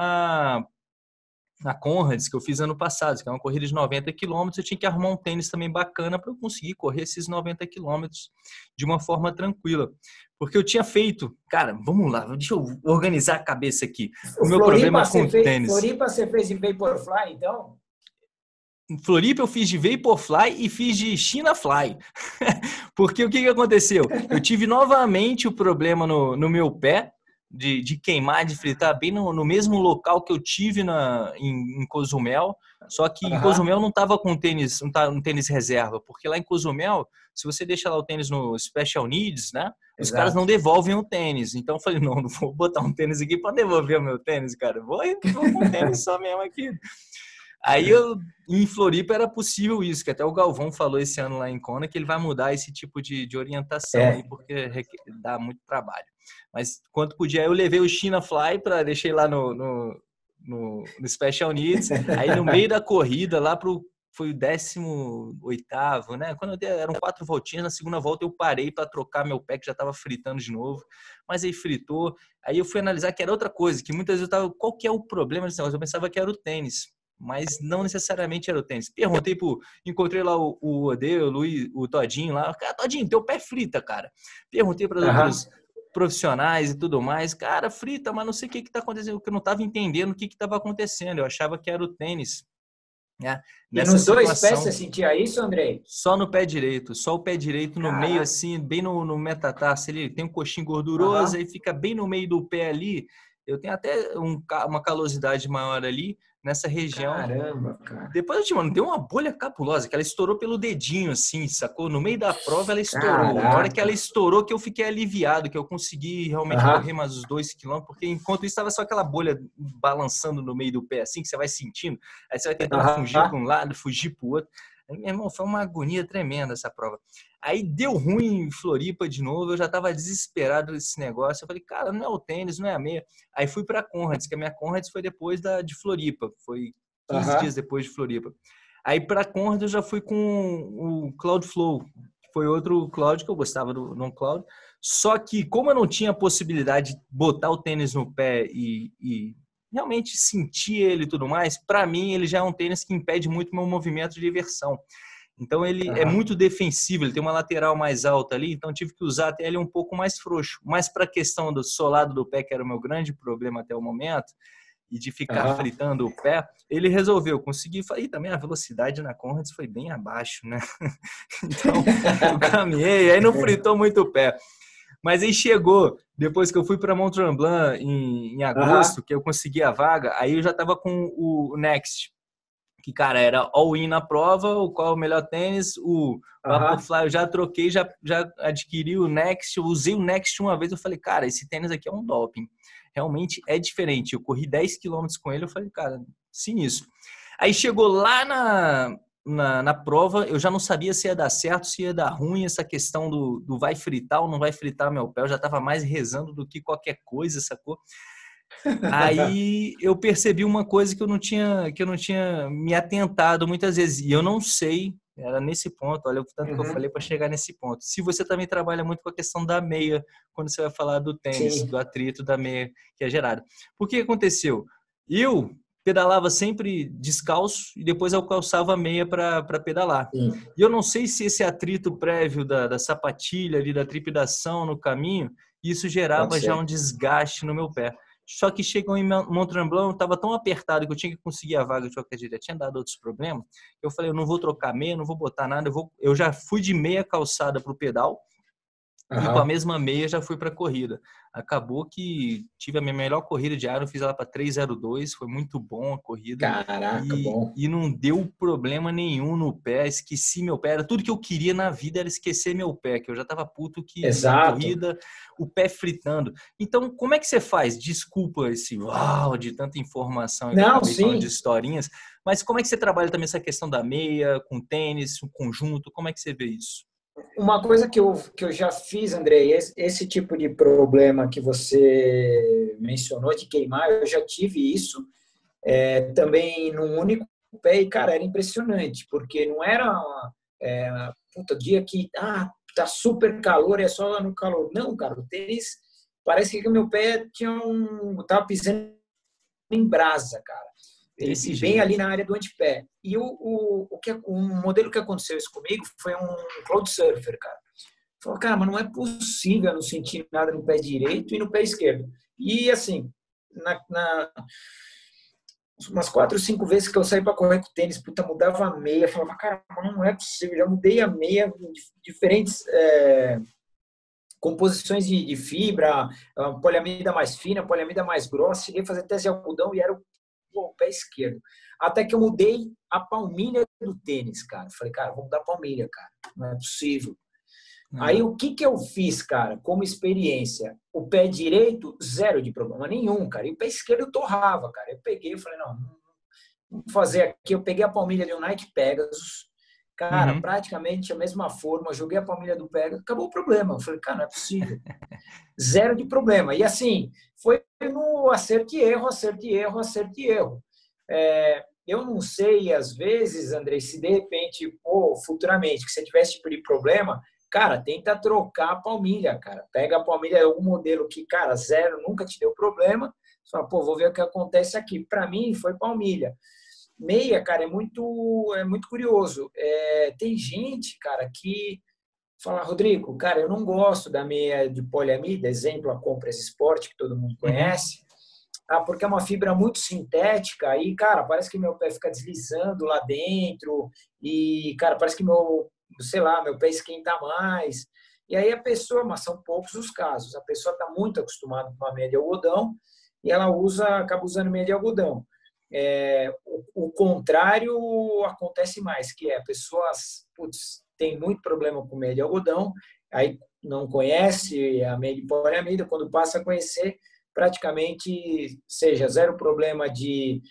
na Conrads, que eu fiz ano passado, que é uma corrida de 90 quilômetros, eu tinha que arrumar um tênis também bacana para eu conseguir correr esses 90 quilômetros de uma forma tranquila. Porque eu tinha feito, cara, vamos lá, deixa eu organizar a cabeça aqui. O meu problema com o tênis. Floripa você fez em Vaporfly, então? Em Floripa eu fiz de Vaporfly e fiz de China Fly. Porque o que aconteceu? Eu tive novamente o problema no meu pé, de queimar, de fritar, bem no mesmo local que eu tive em Cozumel, só que em Cozumel não estava com tênis, um tênis reserva, porque lá em Cozumel, se você deixa lá o tênis no Special Needs, né, os caras não devolvem o tênis. Então eu falei, não vou botar um tênis aqui para devolver o meu tênis, cara, vou com o tênis só mesmo aqui. Aí em Floripa era possível isso, que até o Galvão falou esse ano lá em Kona, que ele vai mudar esse tipo de orientação aí, porque dá muito trabalho. Mas quanto podia, eu levei o China Fly para deixei lá no Special Needs, aí no meio da corrida, foi o 18º, né? Eram 4 voltinhas, na segunda volta eu parei para trocar meu pé, que já estava fritando de novo, mas aí fritou. Aí eu fui analisar que era outra coisa, que muitas vezes eu tava, qual que é o problema desse negócio? Eu pensava que era o tênis, mas não necessariamente era o tênis. Encontrei lá o Odeu, o Todinho lá. Cara, Todinho, teu pé frita, cara. Perguntei para outros profissionais e tudo mais. Cara, frita, mas não sei o que está acontecendo, porque eu não estava entendendo o que estava acontecendo. Eu achava que era o tênis. Né? E nos dois pés você sentia isso, Andrei? Só no pé direito. Só o pé direito no meio, assim, bem no metatarso. Ele tem um coxinho gorduroso, aí fica bem no meio do pé ali. Eu tenho até uma calosidade maior ali nessa região. Caramba, cara. Depois eu te mando, deu uma bolha capulosa, que ela estourou pelo dedinho, assim, sacou? No meio da prova ela estourou. Caraca. Na hora que ela estourou, que eu fiquei aliviado, que eu consegui realmente correr mais uns 2 quilômetros, porque enquanto isso estava só aquela bolha balançando no meio do pé, assim, que você vai sentindo. Aí você vai tentando fugir para um lado, fugir para o outro. Aí, meu irmão, foi uma agonia tremenda essa prova. Aí deu ruim em Floripa de novo, eu já estava desesperado desse negócio. Eu falei, cara, não é o tênis, não é a meia. Aí fui para a Conrads, que a minha Conrads foi depois de Floripa, foi 15 dias depois de Floripa. Aí para a Conrads eu já fui com o Cloudflow, que foi outro Cloud que eu gostava do non-Cloud. Só que como eu não tinha a possibilidade de botar o tênis no pé e realmente sentir ele e tudo mais, para mim ele já é um tênis que impede muito meu movimento de iversão. Então ele é muito defensivo, ele tem uma lateral mais alta ali, então tive que usar até ele um pouco mais frouxo. Mas para a questão do solado do pé, que era o meu grande problema até o momento, e de ficar fritando o pé, ele resolveu, consegui, e também a velocidade na Conrads foi bem abaixo, né? Então eu caminhei, aí não fritou muito o pé. Mas aí chegou, depois que eu fui para Mont Tremblant em agosto, que eu consegui a vaga, aí eu já estava com o Next, que, cara, era all-in na prova, qual é o melhor tênis, o Vaporfly eu já troquei, já adquiri o Next, eu usei o Next uma vez, eu falei, cara, esse tênis aqui é um doping. realmente é diferente. Eu corri 10 quilômetros com ele, eu falei, cara, sinistro. Aí chegou lá na prova, eu já não sabia se ia dar certo, se ia dar ruim, essa questão do vai fritar ou não vai fritar meu pé. Eu já estava mais rezando do que qualquer coisa, sacou? Aí eu percebi uma coisa que eu não tinha me atentado muitas vezes, e eu não sei, era nesse ponto, olha o tanto que eu falei para chegar nesse ponto. Se você também trabalha muito com a questão da meia, quando você vai falar do tênis, Sim. do atrito da meia que é gerado. Por que aconteceu? Eu pedalava sempre descalço e depois eu calçava a meia para pedalar. Sim. E eu não sei se esse atrito prévio da sapatilha ali, da trepidação no caminho, isso Pode gerava já ser. um desgaste no meu pé. Só que chegou em Mont Tremblant, estava tão apertado que eu tinha que conseguir a vaga de qualquer jeito, já tinha dado outros problemas. Eu falei, eu não vou trocar meia, não vou botar nada, eu já fui de meia calçada para o pedal e com a Aham. mesma meia já fui para a corrida. Acabou que tive a minha melhor corrida de Iron, fiz ela para 3:02, foi muito bom a corrida Caraca, bom. e não deu problema nenhum no pé, esqueci meu pé, era tudo que eu queria na vida era esquecer meu pé, que eu já estava puto que na Exato. corrida o pé fritando. Então, como é que você faz? Desculpa esse uau de tanta informação que eu Não, acabei falando de sim. historinhas, mas como é que você trabalha também essa questão da meia, com tênis, um conjunto, como é que você vê isso? Uma coisa que eu já fiz, Andrei, esse tipo de problema que você mencionou de queimar, eu já tive isso também num único pé e, cara, era impressionante, porque não era puta, dia que tá super calor, é só lá no calor. Não, cara, o tênis parece que o meu pé tava pisando em brasa, cara. Desse E bem ali jeito. na área do antepé. E o modelo que aconteceu isso comigo foi um Cloud Surfer, cara. Falei, cara, mas não é possível eu não sentir nada no pé direito e no pé esquerdo. E assim, umas 4 ou 5 vezes que eu saí para correr com tênis, puta, mudava a meia, falava, cara, não é possível, já mudei a meia em diferentes composições de fibra, poliamida mais fina, poliamida mais grossa, cheguei a fazer teste de algodão e era o pé esquerdo. Até que eu mudei a palmilha do tênis, cara. Falei, cara, vou mudar a palmilha, cara. Não é possível. Aí o que eu fiz, cara, como experiência? O pé direito, zero de problema nenhum, cara. E o pé esquerdo eu torrava, cara. Eu peguei, eu falei, não, vamos fazer aqui. Eu peguei a palmilha de um Nike Pegasus, cara, Uhum. praticamente a mesma forma, joguei a palmilha do Pegasus, acabou o problema. Eu falei, cara, não é possível. Zero de problema. E assim, foi no acerto e erro, acerto e erro, acerto e erro. Eu não sei, às vezes, Andrei, se de repente, futuramente, que você tiver esse tipo de problema, cara, tenta trocar a palmilha, cara. Pega a palmilha, algum modelo que, cara, zero, nunca te deu problema. Você fala, vou ver o que acontece aqui. Para mim, foi palmilha. Meia, cara, é muito curioso. Tem gente, cara, que fala, Rodrigo, cara, eu não gosto da meia de poliamida, exemplo, a Compras Sport, que todo mundo Uhum. conhece, porque é uma fibra muito sintética e, cara, parece que meu pé fica deslizando lá dentro e, cara, parece que sei lá, meu pé esquenta mais. E aí a pessoa, mas são poucos os casos, a pessoa está muito acostumada com uma meia de algodão e ela acaba usando meia de algodão. O contrário acontece mais, que a pessoa, putz, tem muito problema com meia de algodão, aí não conhece a meia de poliamida, quando passa a conhecer, praticamente seja zero problema de.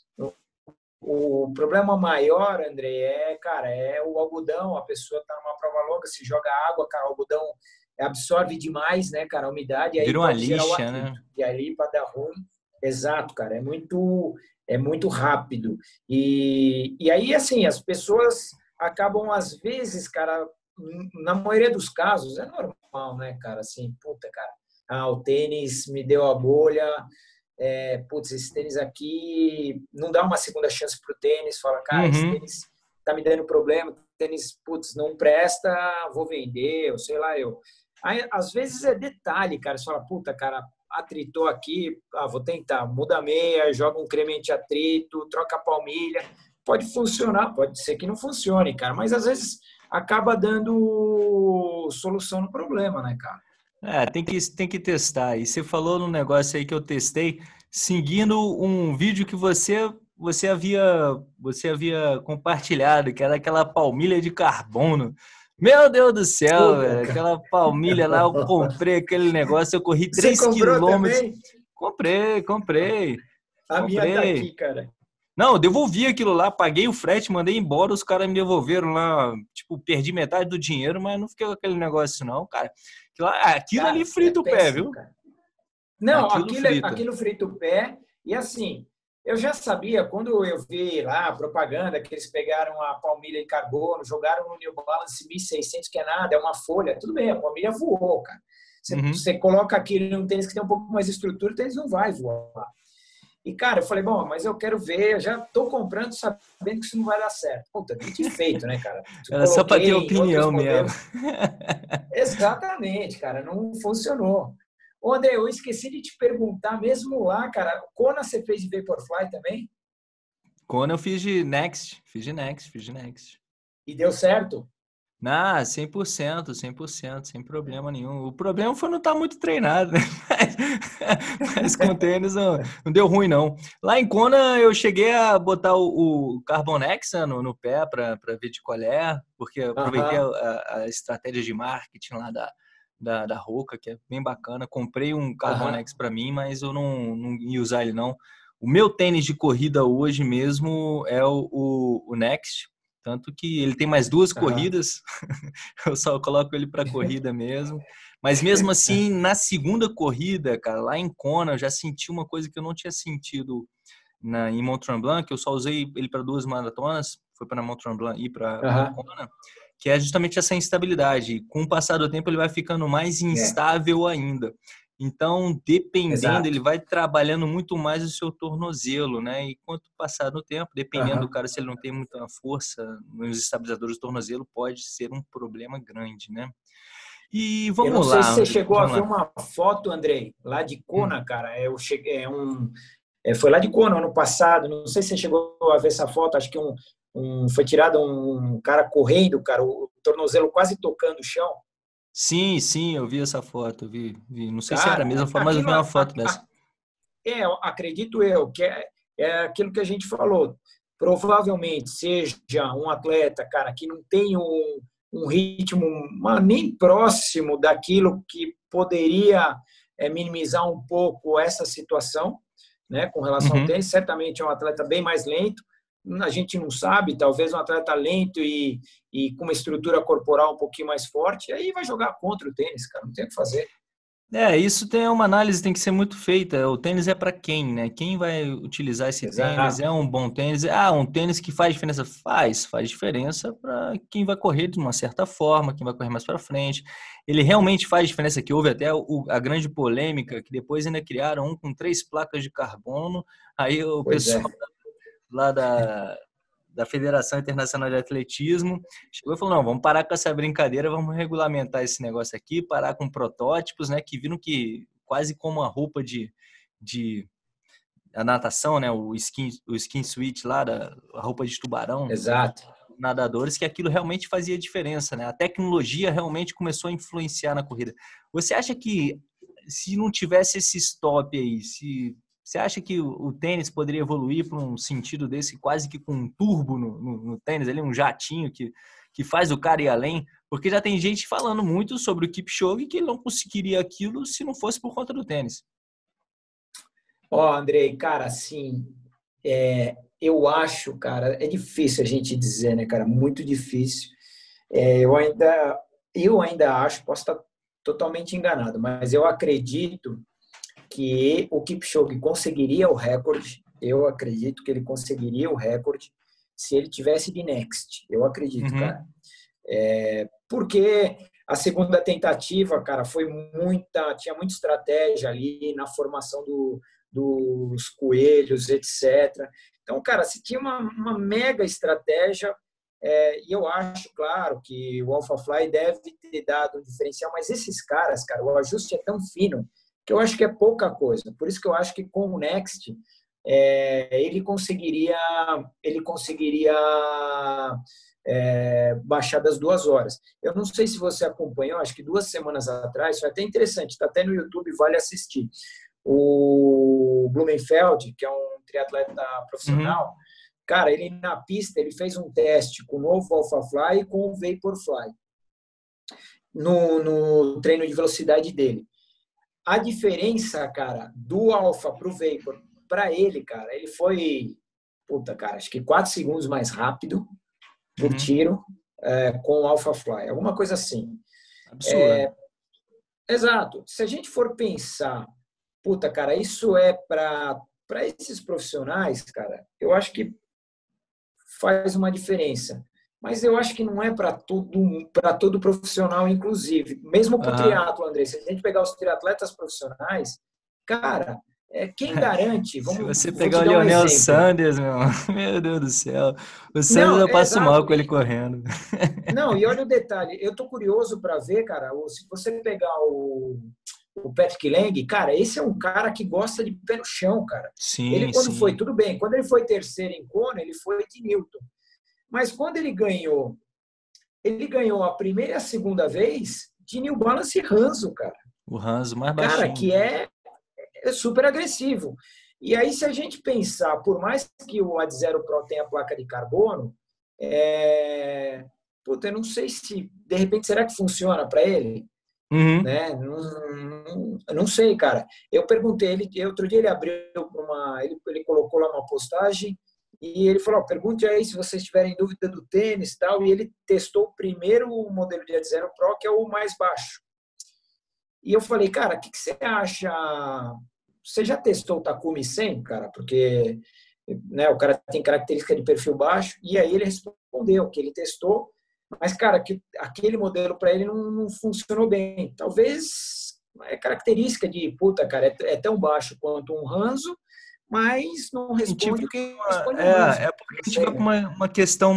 O problema maior, André, cara, é o algodão. A pessoa está numa prova longa, se joga água, cara, o algodão absorve demais, né, cara, a umidade, e aí Vira uma pode gerar o lixa, atrito. né? E aí, para dar ruim, exato, cara, é muito rápido. E aí, assim, as pessoas acabam, às vezes, cara, na maioria dos casos, é normal, né, cara, assim, puta, cara, o tênis me deu a bolha, putz, esse tênis aqui, não dá uma segunda chance pro tênis, fala, cara, esse Uhum. tênis tá me dando problema, tênis, putz, não presta, vou vender, ou sei lá, eu. Aí, às vezes é detalhe, cara, você fala, puta, cara, atritou aqui, vou tentar, muda a meia, joga um creme anti-atrito, troca a palmilha, pode funcionar, pode ser que não funcione, cara, mas às vezes acaba dando solução no problema, né, cara? Tem que testar. E você falou num negócio aí que eu testei, seguindo um vídeo que você havia compartilhado, que era aquela palmilha de carbono. Meu Deus do céu, Puta, velho, cara. aquela palmilha lá, eu comprei aquele negócio, eu corri Você 3 comprou quilômetros. também? Comprei. A minha tá aqui, cara. Não, eu devolvi aquilo lá, paguei o frete, mandei embora, os caras me devolveram lá, tipo, perdi metade do dinheiro, mas não fiquei com aquele negócio não, cara. Aquilo ali Cara, é frita o pé, péssimo, viu? cara. Não, Aquilo frita. aquilo frita o pé. E assim, eu já sabia, quando eu vi lá a propaganda que eles pegaram a palmilha de carbono, jogaram no New Balance 1600, que é nada, é uma folha. Tudo bem, a palmilha voou, cara. Uhum. Você coloca aquilo num tênis que tem um pouco mais de estrutura, o tênis não vai voar. E, cara, eu falei, bom, mas eu quero ver, eu já tô comprando sabendo que isso não vai dar certo. Puta, dito e feito, né, cara? Eu Era só para ter coloquei em outros opinião mesmo. modelos. Exatamente, cara, não funcionou. Ô, André, eu esqueci de te perguntar, mesmo lá, cara, Kona você fez de Vaporfly também? Quando eu fiz de Next, fiz de Next. E deu certo? Ah, 100%, 100%, sem problema nenhum. O problema foi não estar muito treinado, né? Mas com tênis não deu ruim, não. Lá em Kona eu cheguei a botar o Carbonex no pé para ver de qual é, porque eu aproveitei Aham, a estratégia de marketing lá da Hoka, que é bem bacana. Comprei um aham, Carbonex para mim, mas eu não ia usar ele, não. O meu tênis de corrida hoje mesmo é o Next. Tanto que ele tem mais 2 aham. corridas, eu só coloco ele para corrida mesmo. Mas mesmo assim, na segunda corrida, cara, lá em Kona, eu já senti uma coisa que eu não tinha sentido em Mont Tremblant, que eu só usei ele para 2 maratonas, foi para Mont Tremblant e para Aham. Kona, que é justamente essa instabilidade. Com o passar do tempo, ele vai ficando mais É, instável ainda. Então, dependendo, ele exato. vai trabalhando muito mais o seu tornozelo, né? E quanto passar do tempo, dependendo do Aham. cara, se ele não tem muita força nos estabilizadores do tornozelo, pode ser um problema grande, né? E Eu não vamos sei se lá, você Rodrigo, chegou a vamos ver lá. uma foto, Andrei, lá de Hum. Kona, cara. Eu cheguei, foi lá de Kona ano passado. Não sei se você chegou a ver essa foto. Acho que foi tirado um cara correndo, cara, o tornozelo quase tocando o chão. Sim, eu vi essa foto, vi. Não sei se era a Cara, mesma foto, mas eu vi aquilo uma foto dessa. acredito eu, que é aquilo que a gente falou. Provavelmente seja um atleta, cara, que não tem um ritmo nem próximo daquilo que poderia minimizar um pouco essa situação, né, com relação ao Uhum. tênis. Certamente é um atleta bem mais lento. A gente não sabe, talvez um atleta lento e com uma estrutura corporal um pouquinho mais forte, aí vai jogar contra o tênis, cara, não tem o que fazer. Isso tem uma análise, tem que ser muito feita. O tênis é para quem, né? Quem vai utilizar esse tênis? É Exato. um bom tênis? Um tênis que faz diferença? Faz diferença para quem vai correr de uma certa forma, quem vai correr mais para frente. Ele realmente faz diferença, que houve até a grande polêmica, que depois ainda criaram um com 3 placas de carbono. Aí o Pois pessoal é. lá da Federação Internacional de Atletismo chegou e falou, não, vamos parar com essa brincadeira, vamos regulamentar esse negócio aqui, parar com protótipos, né, que viram que quase como a roupa de a natação, né, o skin suit lá, a roupa de tubarão, Exato. nadadores, que aquilo realmente fazia diferença, né? A tecnologia realmente começou a influenciar na corrida. Você acha que se não tivesse esse stop aí, se você acha que o tênis poderia evoluir para um sentido desse, quase que com um turbo no tênis, ali, um jatinho que faz o cara ir além? Porque já tem gente falando muito sobre o Kipchoge que ele não conseguiria aquilo se não fosse por conta do tênis. Ó, Andrei, cara, assim, eu acho, cara, é difícil a gente dizer, né, cara, muito difícil. É, eu ainda acho, posso estar totalmente enganado, mas eu acredito que o Kipchoge conseguiria o recorde. Eu acredito que ele conseguiria o recorde se ele tivesse de next. Eu acredito, cara. Uhum, Porque a segunda tentativa, cara, tinha muita estratégia ali na formação dos coelhos, etc. Então, cara, se tinha uma mega estratégia, e eu acho, claro, que o AlphaFly deve ter dado um diferencial, mas esses caras, cara, o ajuste é tão fino que eu acho que é pouca coisa. Por isso que eu acho que com o Next ele conseguiria baixar das 2 horas. Eu não sei se você acompanhou, acho que 2 semanas atrás, foi até interessante, está até no YouTube, vale assistir. O Blumenfeld, que é um triatleta uhum. profissional, cara, ele na pista ele fez um teste com o novo AlphaFly e com o Vaporfly no treino de velocidade dele. a diferença, cara, do Alpha pro Vapor, para ele, cara, ele foi, puta, cara, acho que 4 segundos mais rápido por tiro com o Alpha Fly, alguma coisa assim. Absurdo. Exato. Se a gente for pensar, puta, cara, isso é para esses profissionais, cara, eu acho que faz uma diferença. Mas eu acho que não é para todo profissional, inclusive. Mesmo para o Aham. triatlo, André. Se a gente pegar os triatletas profissionais, cara, quem garante? Se você Vou pegar te o dar um Lionel exemplo. Sanders, meu, meu Deus do céu. O Sanders Não, eu é passo mal exato. com ele correndo. Não, e olha o detalhe. Eu tô curioso para ver, cara, se você pegar o Patrick Lang, cara, esse é um cara que gosta de pé no chão, cara. Ele, Sim, quando foi, sim. tudo bem, quando ele foi terceiro em Kona, ele foi de Newton. Mas quando ele ganhou a primeira e a segunda vez de New Balance Ranzo, cara. O Ranzo mais Cara, baixinho. que é super agressivo. E aí, se a gente pensar, por mais que o Ad Zero Pro tenha placa de carbono, puta, eu não sei se, de repente, será que funciona para ele? Uhum. Né? Não sei, cara. Eu perguntei, outro dia ele abriu ele colocou lá uma postagem e ele falou, pergunte aí se vocês tiverem dúvida do tênis e tal, e ele testou o primeiro modelo de Ad Zero Pro, que é o mais baixo. E eu falei, cara, o que você acha? Você já testou o Takumi 100, cara? Porque né, o cara tem característica de perfil baixo, e aí ele respondeu que ele testou, mas, cara, que aquele modelo para ele não funcionou bem. Talvez é característica de, puta, cara, é tão baixo quanto um Ranzo, mas não A gente responde vai o que pra responde um Ranzo. é porque Não a gente vai sei, para né? uma questão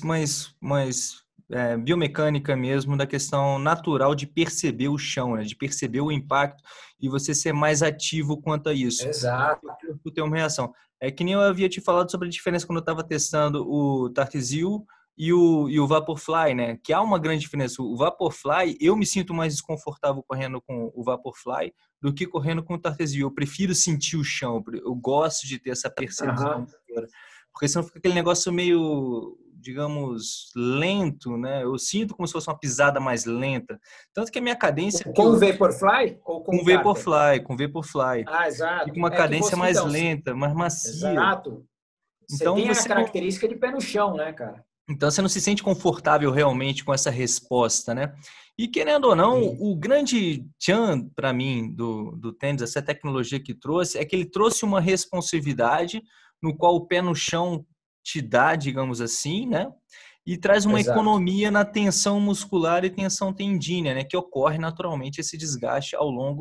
mais biomecânica mesmo, da questão natural de perceber o chão, né? De perceber o impacto e você ser mais ativo quanto a isso. Exato. O corpo tem uma reação. É que nem eu havia te falado sobre a diferença quando eu estava testando o Tartessil e o Vaporfly, né? Que há uma grande diferença. O Vaporfly, eu me sinto mais desconfortável correndo com o Vaporfly do que correndo com o Tartessil. Eu prefiro sentir o chão, eu gosto de ter essa percepção Aham. motora. Porque senão fica aquele negócio meio, digamos, lento, né? Eu sinto como se fosse uma pisada mais lenta. Tanto que a minha cadência que Com o eu Vaporfly ou com com o Carter? Vaporfly, Ah, fica exato. uma É que cadência você, mais então, lenta, mais macia. exato. Você Então tem a você não característica de pé no chão, né, cara? Então você não se sente confortável realmente com essa resposta, né? E querendo ou não, Sim. o grande tchan para mim do tênis, essa tecnologia que trouxe, é que ele trouxe uma responsividade no qual o pé no chão te dá, digamos assim, né? E traz uma Exato. economia na tensão muscular e tensão tendínea, né? Que ocorre naturalmente esse desgaste ao longo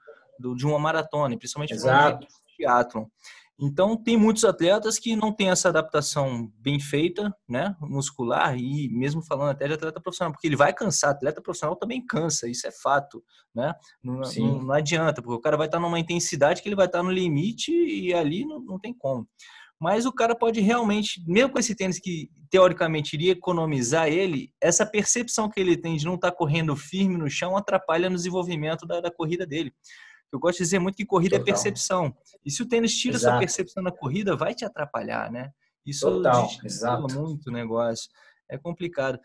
de uma maratona, principalmente falando de Exato. triatlon. Então, tem muitos atletas que não têm essa adaptação bem feita, né, muscular, e mesmo falando até de atleta profissional, porque ele vai cansar, atleta profissional também cansa, isso é fato, né? Não Sim. adianta, porque o cara vai estar numa intensidade que ele vai estar no limite e ali não tem como. Mas o cara pode realmente, mesmo com esse tênis que teoricamente iria economizar ele, essa percepção que ele tem de não estar correndo firme no chão atrapalha no desenvolvimento da corrida dele. Eu gosto de dizer muito que corrida é Total. percepção. E se o tênis tira sua Exato. percepção na corrida, vai te atrapalhar, né? Isso Total. desestimula Exato. muito o negócio. É complicado.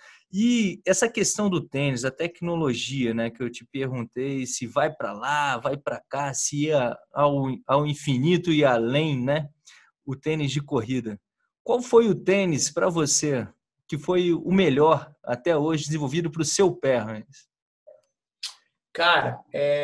E essa questão do tênis, a tecnologia, né, que eu te perguntei, se vai para lá, vai para cá, se ia ao infinito e além, né? O tênis de corrida. Qual foi o tênis para você que foi o melhor até hoje desenvolvido para o seu pé, Hans? Cara,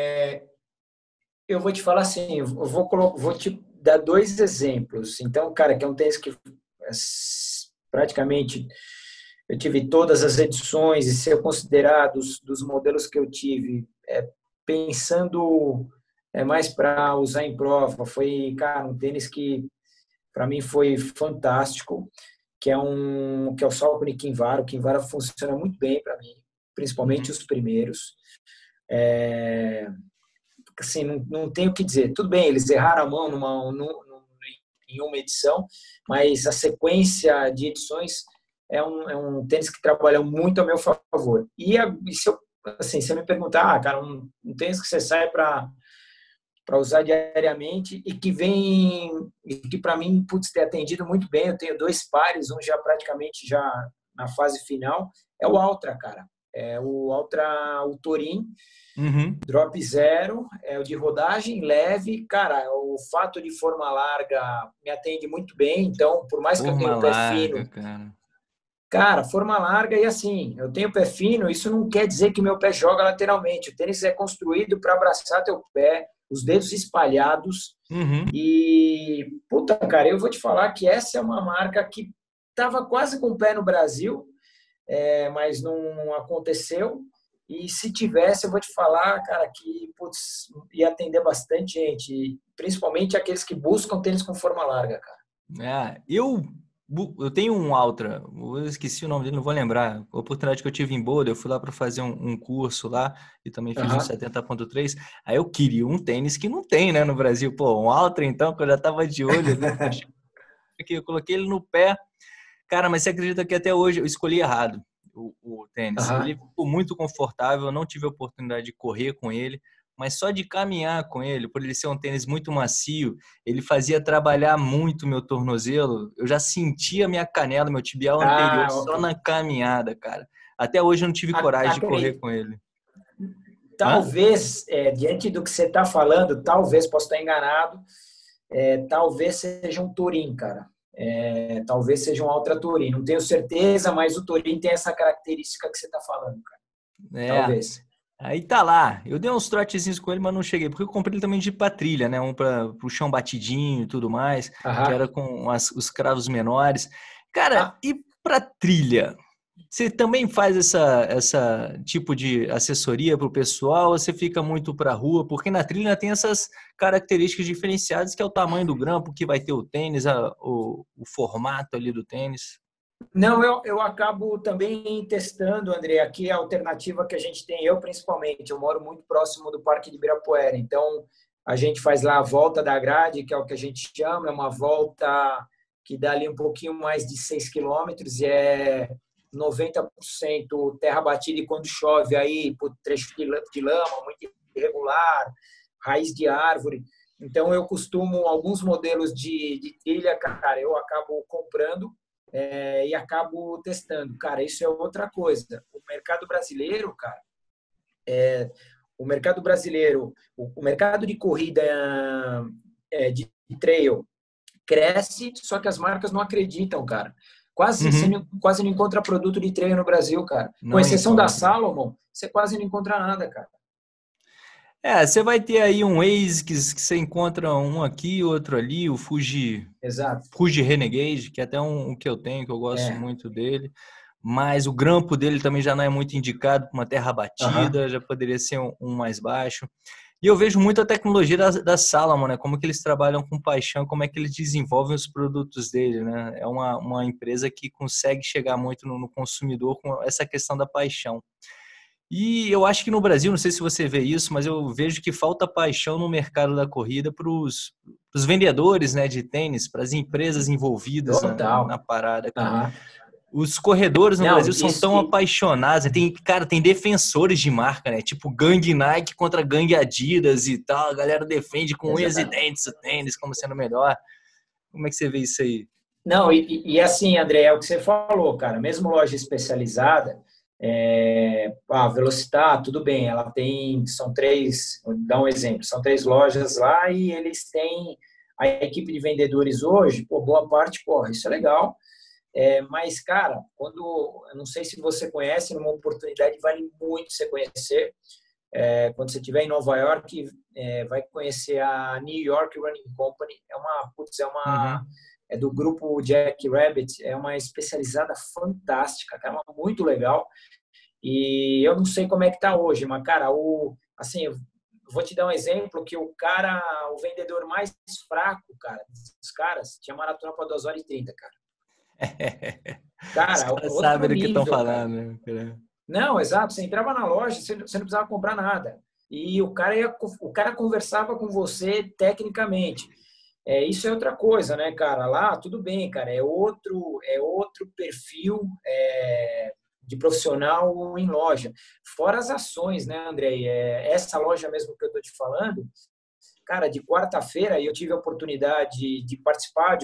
eu vou te falar assim, vou te dar dois exemplos. Então, cara, que é um tênis que praticamente eu tive todas as edições e se eu considerar dos modelos que eu tive, pensando mais para usar em prova, foi, cara, um tênis que para mim foi fantástico, que é o Saucony Kinvara. O Kinvara funciona muito bem para mim, principalmente Uhum. os primeiros. Assim, não tenho o que dizer. Tudo bem, eles erraram a mão em uma edição, mas a sequência de edições é um tênis que trabalha muito a meu favor. E se eu, assim, se eu me perguntar, cara, um tênis que você sai para usar diariamente e que vem, e que para mim, putz, ter atendido muito bem. Eu tenho dois pares, um já praticamente já na fase final, é o Ultra, cara. O Touring, Uhum. Drop Zero, é o de rodagem leve. Cara, o fato de forma larga me atende muito bem. Então, por mais que eu tenha Forma o pé larga, fino, cara. cara, forma larga e assim, eu tenho pé fino, isso não quer dizer que meu pé joga lateralmente. O tênis é construído para abraçar teu pé, os dedos espalhados. Uhum. E, puta, cara, eu vou te falar que essa é uma marca que estava quase com o pé no Brasil, mas não aconteceu. E se tivesse, eu vou te falar, cara, que putz, ia atender bastante gente, principalmente aqueles que buscam tênis com forma larga, cara. Eu tenho um Ultra, eu esqueci o nome dele, não vou lembrar. A oportunidade que eu tive em Boulder, eu fui lá para fazer um curso lá e também fiz um Aham. 70.3. Aí eu queria um tênis que não tem, né, no Brasil. Pô, um Ultra então, que eu já tava de olho ali, porque eu coloquei ele no pé. Cara, mas você acredita que até hoje eu escolhi errado o tênis? Ele Aham. ficou muito confortável, eu não tive a oportunidade de correr com ele, mas só de caminhar com ele, por ele ser um tênis muito macio, ele fazia trabalhar muito meu tornozelo. Eu já sentia minha canela, meu tibial anterior Ah, só na caminhada, cara. Até hoje eu não tive coragem de correr acredito. com ele. Hã? Talvez, diante do que você está falando, talvez, posso estar enganado, talvez seja um Touring, cara. Talvez seja um Ultra Touring. Não tenho certeza, mas o Touring tem essa característica que você está falando, cara. É. Talvez. Aí tá lá. Eu dei uns trotezinhos com ele, mas não cheguei. Porque eu comprei ele também de pra trilha, né? Um para o chão batidinho e tudo mais, que Aham. era com os cravos menores. Cara, Ah, e pra trilha? Você também faz essa tipo de assessoria pro pessoal ou você fica muito pra rua? Porque na trilha tem essas características diferenciadas, que é o tamanho do grampo, que vai ter o tênis, o formato ali do tênis. não, eu acabo também testando, André, aqui a alternativa que a gente tem, eu principalmente, eu moro muito próximo do Parque de Ibirapuera, então a gente faz lá a volta da grade, que é o que a gente chama, é uma volta que dá ali um pouquinho mais de 6 quilômetros e é 90% terra batida e quando chove aí, por trecho de lama muito irregular, raiz de árvore. Então eu costumo, alguns modelos de trilha, cara, eu acabo comprando e acabo testando. Cara, isso é outra coisa. O mercado brasileiro, cara, o mercado de corrida de trail cresce, só que as marcas não acreditam, cara. Você Uhum. quase não encontra produto de trail no Brasil, cara. Com Não exceção da encontra. Salomon, você quase não encontra nada, cara. Você vai ter aí um ASICS que você encontra um aqui, outro ali, o Exato. Fuji Renegade, que é até um que eu tenho, que eu gosto É. muito dele. Mas o grampo dele também já não é muito indicado para uma terra Aham. batida, já poderia ser um mais baixo. E eu vejo muito a tecnologia da Salomon, né? Como que eles trabalham com paixão, como é que eles desenvolvem os produtos dele, né? É uma empresa que consegue chegar muito no consumidor com essa questão da paixão. E eu acho que no Brasil, não sei se você vê isso, mas eu vejo que falta paixão no mercado da corrida para os vendedores, né, de tênis, para as empresas envolvidas na Total. parada, cara. Aham. Os corredores no Não, Brasil são isso. tão apaixonados, né? Cara, tem defensores de marca, né? Tipo gangue Nike contra gangue Adidas e tal. A galera defende com unhas e Exato. dentes o tênis como sendo melhor. Como é que você vê isso aí? Não, assim, André, é o que você falou, cara. Mesmo loja especializada, a Velocitar, tudo bem, ela tem, são três, vou dar um exemplo, são três lojas lá e eles têm a equipe de vendedores hoje, pô, boa parte, porra, isso é legal. Mas, cara, eu não sei se você conhece, numa oportunidade vale muito você conhecer. Quando você estiver em Nova York, vai conhecer a New York Running Company. Uhum. É do grupo Jack Rabbit, é uma especializada fantástica, cara, muito legal. E eu não sei como é que tá hoje, mas, cara, assim, eu vou te dar um exemplo que o vendedor mais fraco, cara, dos caras, tinha maratona para 2 horas e 30, cara. Os Cara, caras outro sabem do que estão nível, cara. falando, né, cara? Não, exato. Você entrava na loja, você não precisava comprar nada. E o cara conversava com você tecnicamente. Isso é outra coisa, né, cara? Lá, tudo bem, cara. É outro perfil de profissional em loja. Fora as ações, né, Andrei? Essa loja mesmo que eu estou te falando, cara, de quarta-feira eu tive a oportunidade de participar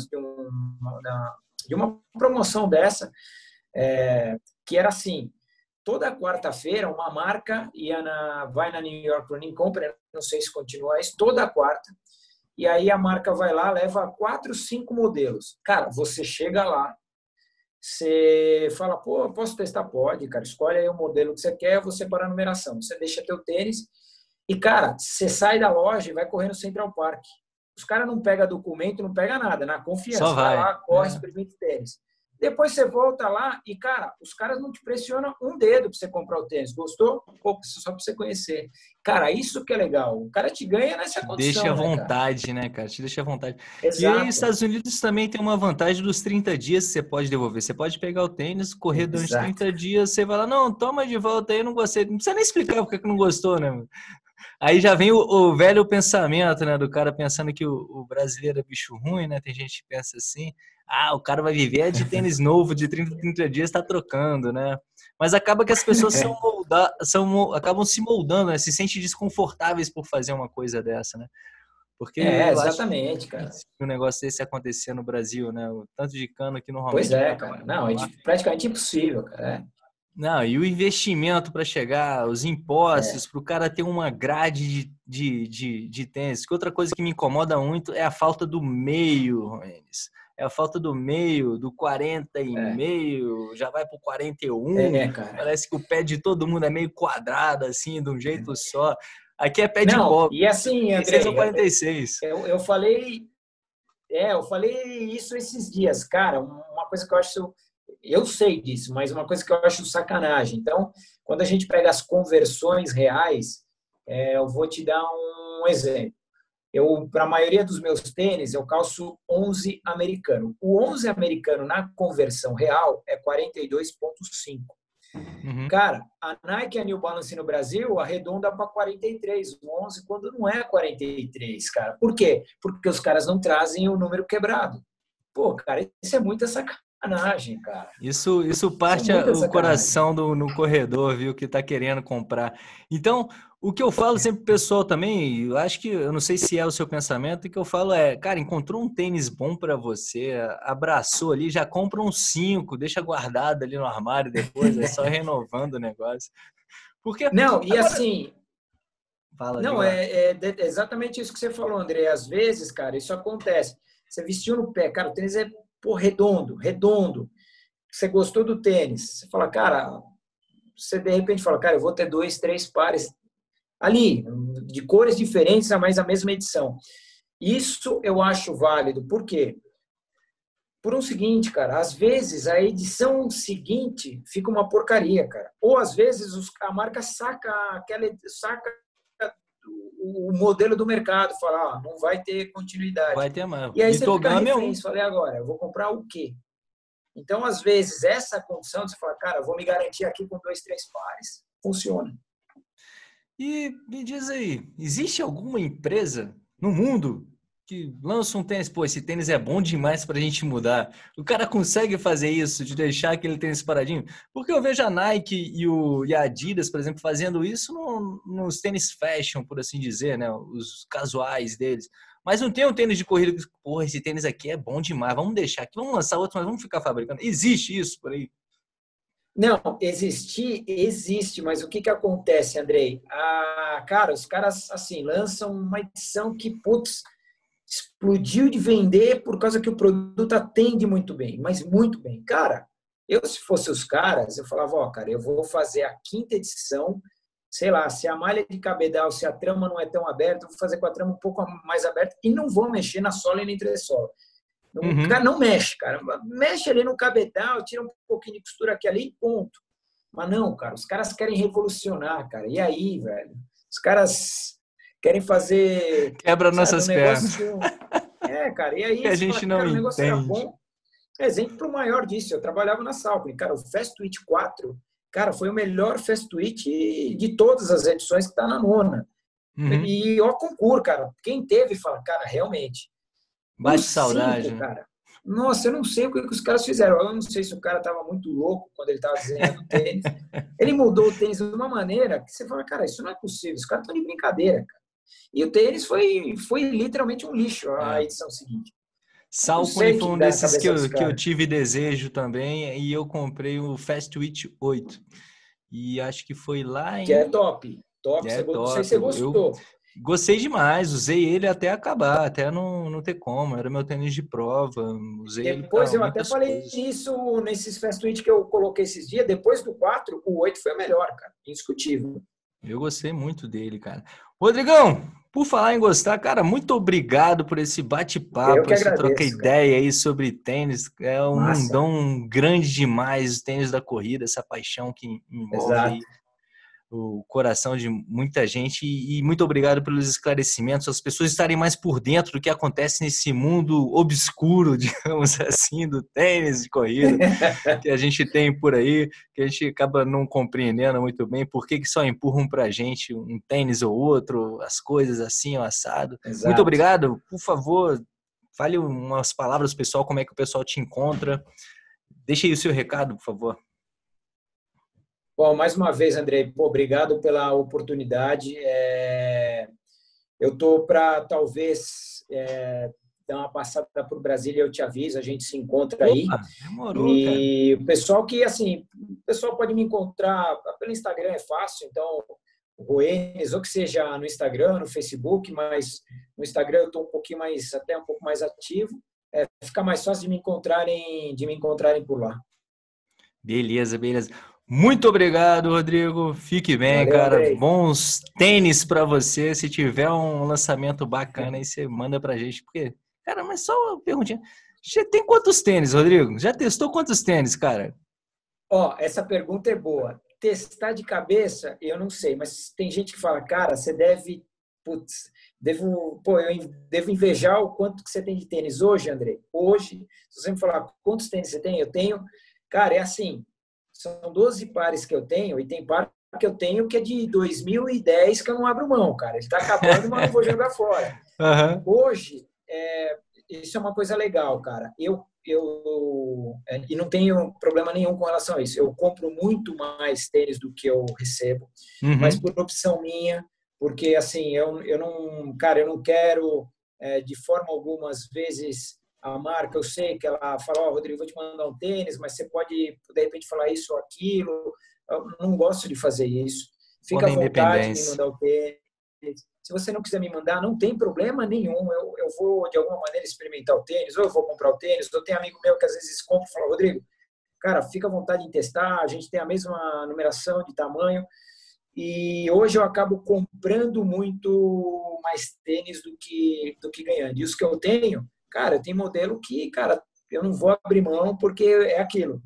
de uma promoção dessa, que era assim. toda quarta-feira uma marca vai na New York Running Company, não sei se continua isso, toda quarta, e aí a marca vai lá, leva 4, 5 modelos. Cara, você chega lá, você fala, pô, posso testar? Pode, cara, escolhe aí o modelo que você quer, eu vou separar a numeração. Você deixa teu tênis e, cara, você sai da loja e vai correr no Central Park. Os caras não pegam documento, não pegam nada, na Só confiança. Vai vai. lá, corre, experimenta o tênis. Depois você volta lá e, cara, os caras não te pressionam um dedo para você comprar o tênis. Gostou? Pô, só para você conhecer. Cara, isso que é legal. O cara te ganha nessa Deixa à condição, né, cara? vontade, né, cara? Te deixa à vontade. E aí, os Exato. Estados Unidos também tem uma vantagem dos 30 dias que você pode devolver. Você pode pegar o tênis, correr durante Exato. 30 dias, você vai lá, não, toma de volta aí, eu não gostei. Não precisa nem explicar porque que não gostou, né, mano? Aí já vem o velho pensamento, né, do cara pensando que o brasileiro é bicho ruim, né? Tem gente que pensa assim, o cara vai viver de tênis novo de 30 em 30 dias, tá trocando, né? Mas acaba que as pessoas acabam se moldando, né? Se sentem desconfortáveis por fazer uma coisa dessa, né? Porque eu acho Exatamente, cara. difícil um negócio desse acontecer no Brasil, né? O tanto de cano que Pois normalmente é, paga cara. mais. Não, é praticamente impossível, cara. Não, e o investimento para chegar, os impostos, para o cara ter uma grade de tênis. Que outra coisa que me incomoda muito é a falta do meio, Enes. É a falta do meio, do 40 e É, meio, já vai para o 41. cara. Parece que o pé de todo mundo é meio quadrado, assim, de um jeito só. Aqui é pé de Não, pobre. e assim, 36 ou Andrei, 46. eu falei isso esses dias, cara, uma coisa que eu sei disso, mas uma coisa que eu acho sacanagem. Então, quando a gente pega as conversões reais, eu vou te dar um exemplo. Para a maioria dos meus tênis, eu calço 11 americano. O 11 americano na conversão real é 42,5. Uhum. Cara, a Nike e a New Balance no Brasil arredonda para 43, o 11, quando não é 43, cara. Por quê? Porque os caras não trazem o número quebrado. Pô, cara, isso é muita sacanagem, cara. Isso Isso é parte muita o sacanagem. coração no corredor, viu, que está querendo comprar. Então, o que eu falo sempre pro pessoal também, eu acho que, eu não sei se é o seu pensamento, o que eu falo é, cara, encontrou um tênis bom para você, abraçou ali, já compra uns 5, deixa guardado ali no armário depois, é só renovando o negócio. Porque, Não, e agora, assim, fala, não, diga lá. exatamente isso que você falou, André. Às vezes, cara, isso acontece. Você vestiu no pé, cara, o tênis é, pô, redondo, redondo. Você gostou do tênis. Você fala, cara, você de repente fala, cara, eu vou ter 2, 3 pares ali, de cores diferentes, mas a mesma edição. Isso eu acho válido. Por quê? Por um seguinte, cara, às vezes a edição seguinte fica uma porcaria, cara. Ou às vezes a marca saca o modelo do mercado, fala, não vai ter continuidade. Vai ter mais. E aí você fica Mitogami é refém, um. você fala, e agora? Eu vou comprar o quê? Então, às vezes, essa condição de você falar, cara, eu vou me garantir aqui com 2, 3 pares, funciona. E me diz aí, existe alguma empresa no mundo que lança um tênis? Pô, esse tênis é bom demais para a gente mudar. O cara consegue fazer isso, de deixar aquele tênis paradinho? Porque eu vejo a Nike e a Adidas, por exemplo, fazendo isso nos tênis fashion, por assim dizer, né? Os casuais deles. Mas não tem um tênis de corrida que, porra, esse tênis aqui é bom demais, vamos deixar aqui, vamos lançar outro, mas vamos ficar fabricando. Existe isso por aí? Não, existe, mas o que que acontece, Andrei? Cara, os caras, assim, lançam uma edição que, putz, explodiu de vender por causa que o produto atende muito bem, mas muito bem. Cara, se fosse os caras, eu falava, ó, cara, eu vou fazer a quinta edição, sei lá, se a malha de cabedal, se a trama não é tão aberta, eu vou fazer com a trama um pouco mais aberta e não vou mexer na sola e na entressola. Não, cara, Uhum. não mexe, cara. Mexe ali no cabedal, tira um pouquinho de costura aqui ali e ponto. Mas não, cara, os caras querem revolucionar, cara. E aí, velho? Os caras querem fazer, Quebra sabe, um nossas pernas, negócio. Cara, e que aí a você fala, gente não cara, o negócio era entende. bom. Exemplo maior disso, eu trabalhava na Salcone. Cara, o Fast Twitch 4, cara, foi o melhor Fast Twitch de todas as edições que está na nona. Uhum. E ó, concurso, cara. Quem teve, fala, cara, realmente. O Bate 5, saudade, né? cara, nossa, eu não sei o que os caras fizeram. Eu não sei se o cara estava muito louco quando ele estava desenhando o tênis. Ele mudou o tênis de uma maneira que você fala, cara, isso não é possível. Os caras estão de brincadeira, cara. E o tênis foi literalmente um lixo a É. edição seguinte. Eu não Salcone sei o foi que um dá na desses que cabeça dos eu caras. tive desejo também, e eu comprei o Fast Twitch 8. e acho que foi lá Que é em... top. Top, É não sei se você top. Eu gostou. gostei demais, usei ele até acabar, até não ter como. Era meu tênis de prova, usei ele Depois, para eu até muitas falei coisas. isso nesses fast tweets que eu coloquei esses dias. Depois do 4, o 8 foi o melhor, cara. Indiscutível. Eu gostei muito dele, cara. Rodrigão, por falar em gostar, cara, muito obrigado por esse Eu bate-papo, que essa troca agradeço, cara. ideia aí sobre tênis. É um Massa. mundão grande demais, o tênis da corrida, essa paixão que envolve Exato. aí o coração de muita gente. E muito obrigado pelos esclarecimentos, as pessoas estarem mais por dentro do que acontece nesse mundo obscuro, digamos assim, do tênis de corrida que a gente tem por aí, que a gente acaba não compreendendo muito bem por que só empurram para a gente um tênis ou outro, as coisas assim, o assado. Muito Exato. obrigado. Por favor, fale umas palavras, pessoal, como é que o pessoal te encontra. Deixe aí o seu recado, por favor. Bom, mais uma vez, Andrei, pô, obrigado pela oportunidade. Eu estou para, talvez, dar uma passada por Brasília, eu te aviso, a gente se encontra aí. Opa, demorou, cara. E o pessoal que, assim, o pessoal pode me encontrar pelo Instagram, é fácil, então, o Roenes, ou que seja no Instagram, no Facebook, mas no Instagram eu estou um pouquinho mais, até um pouco mais ativo. Fica mais fácil de me encontrarem por lá. Beleza, beleza. Muito obrigado, Rodrigo. Fique bem, Valeu, cara. Andrei. Bons tênis para você. Se tiver um lançamento bacana aí, você manda pra gente. Porque, cara, mas só uma perguntinha. Já tem quantos tênis, Rodrigo? Já testou quantos tênis, cara? Ó, essa pergunta é boa. Testar de cabeça, eu não sei, mas tem gente que fala, cara, você deve, putz, eu devo invejar o quanto que você tem de tênis hoje, André. Hoje, se você me falar quantos tênis você tem, eu tenho, cara, é assim, são 12 pares que eu tenho e tem par que eu tenho que é de 2010 que eu não abro mão, cara. Ele está acabando, mas não vou jogar fora. Aham. Hoje, isso é uma coisa legal, cara. E não tenho problema nenhum com relação a isso. Eu compro muito mais tênis do que eu recebo, mas Uhum. por opção minha, porque assim, eu não, cara, eu não quero de forma alguma, às vezes a marca, eu sei que ela fala, ó, Rodrigo, vou te mandar um tênis, mas você pode de repente falar isso ou aquilo. Eu não gosto de fazer isso. Fica à Toda vontade de me independência. mandar o tênis. Se você não quiser me mandar, não tem problema nenhum. Eu vou, de alguma maneira, experimentar o tênis, ou eu vou comprar o tênis. Eu tenho amigo meu que às vezes compra e fala, Rodrigo, cara, fica à vontade em testar, a gente tem a mesma numeração de tamanho. E hoje eu acabo comprando muito mais tênis do que ganhando. E os que eu tenho, cara, tem modelo que, cara, eu não vou abrir mão porque é aquilo.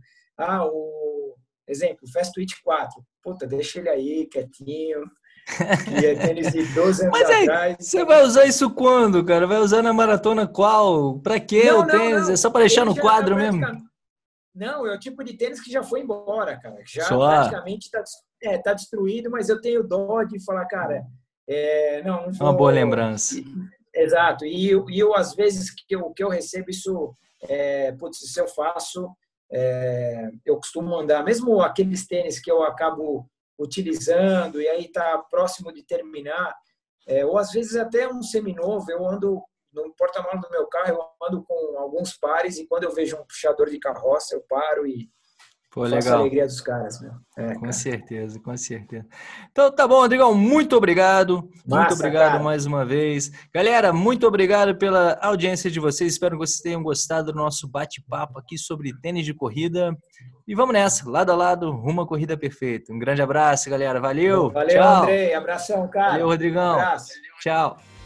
O exemplo, Fast Twitch 4. Puta, deixa ele aí, quietinho, que é tênis de 12 anos Mas aí, atrás. você Então, vai usar isso quando, cara? Vai usar na maratona qual? Pra quê o não, não, tênis? É não. só pra deixar Ele no já está quadro mesmo? praticamente. Não, é o tipo de tênis que já foi embora, cara. Já Só praticamente tá destruído, mas eu tenho dó de falar, cara, não uma boa vou. lembrança. Exato. E eu, às vezes, que eu recebo isso, putz, se eu faço, eu costumo mandar, mesmo aqueles tênis que eu acabo utilizando e aí está próximo de terminar, ou às vezes até um seminovo, eu ando no porta-malas do meu carro, eu ando com alguns pares e quando eu vejo um puxador de carroça, eu paro e Pô, faço a legal. alegria dos caras, meu. Com Cara. certeza, com certeza. Então tá bom, Rodrigão, muito obrigado. Muito Massa, obrigado cara. mais uma vez. Galera, muito obrigado pela audiência de vocês. Espero que vocês tenham gostado do nosso bate-papo aqui sobre tênis de corrida. E vamos nessa, lado a lado, rumo à corrida perfeita. Um grande abraço, galera. Valeu, Valeu, tchau. Andrei. Abração, Valeu, cara. Rodrigão. Abraço. Tchau.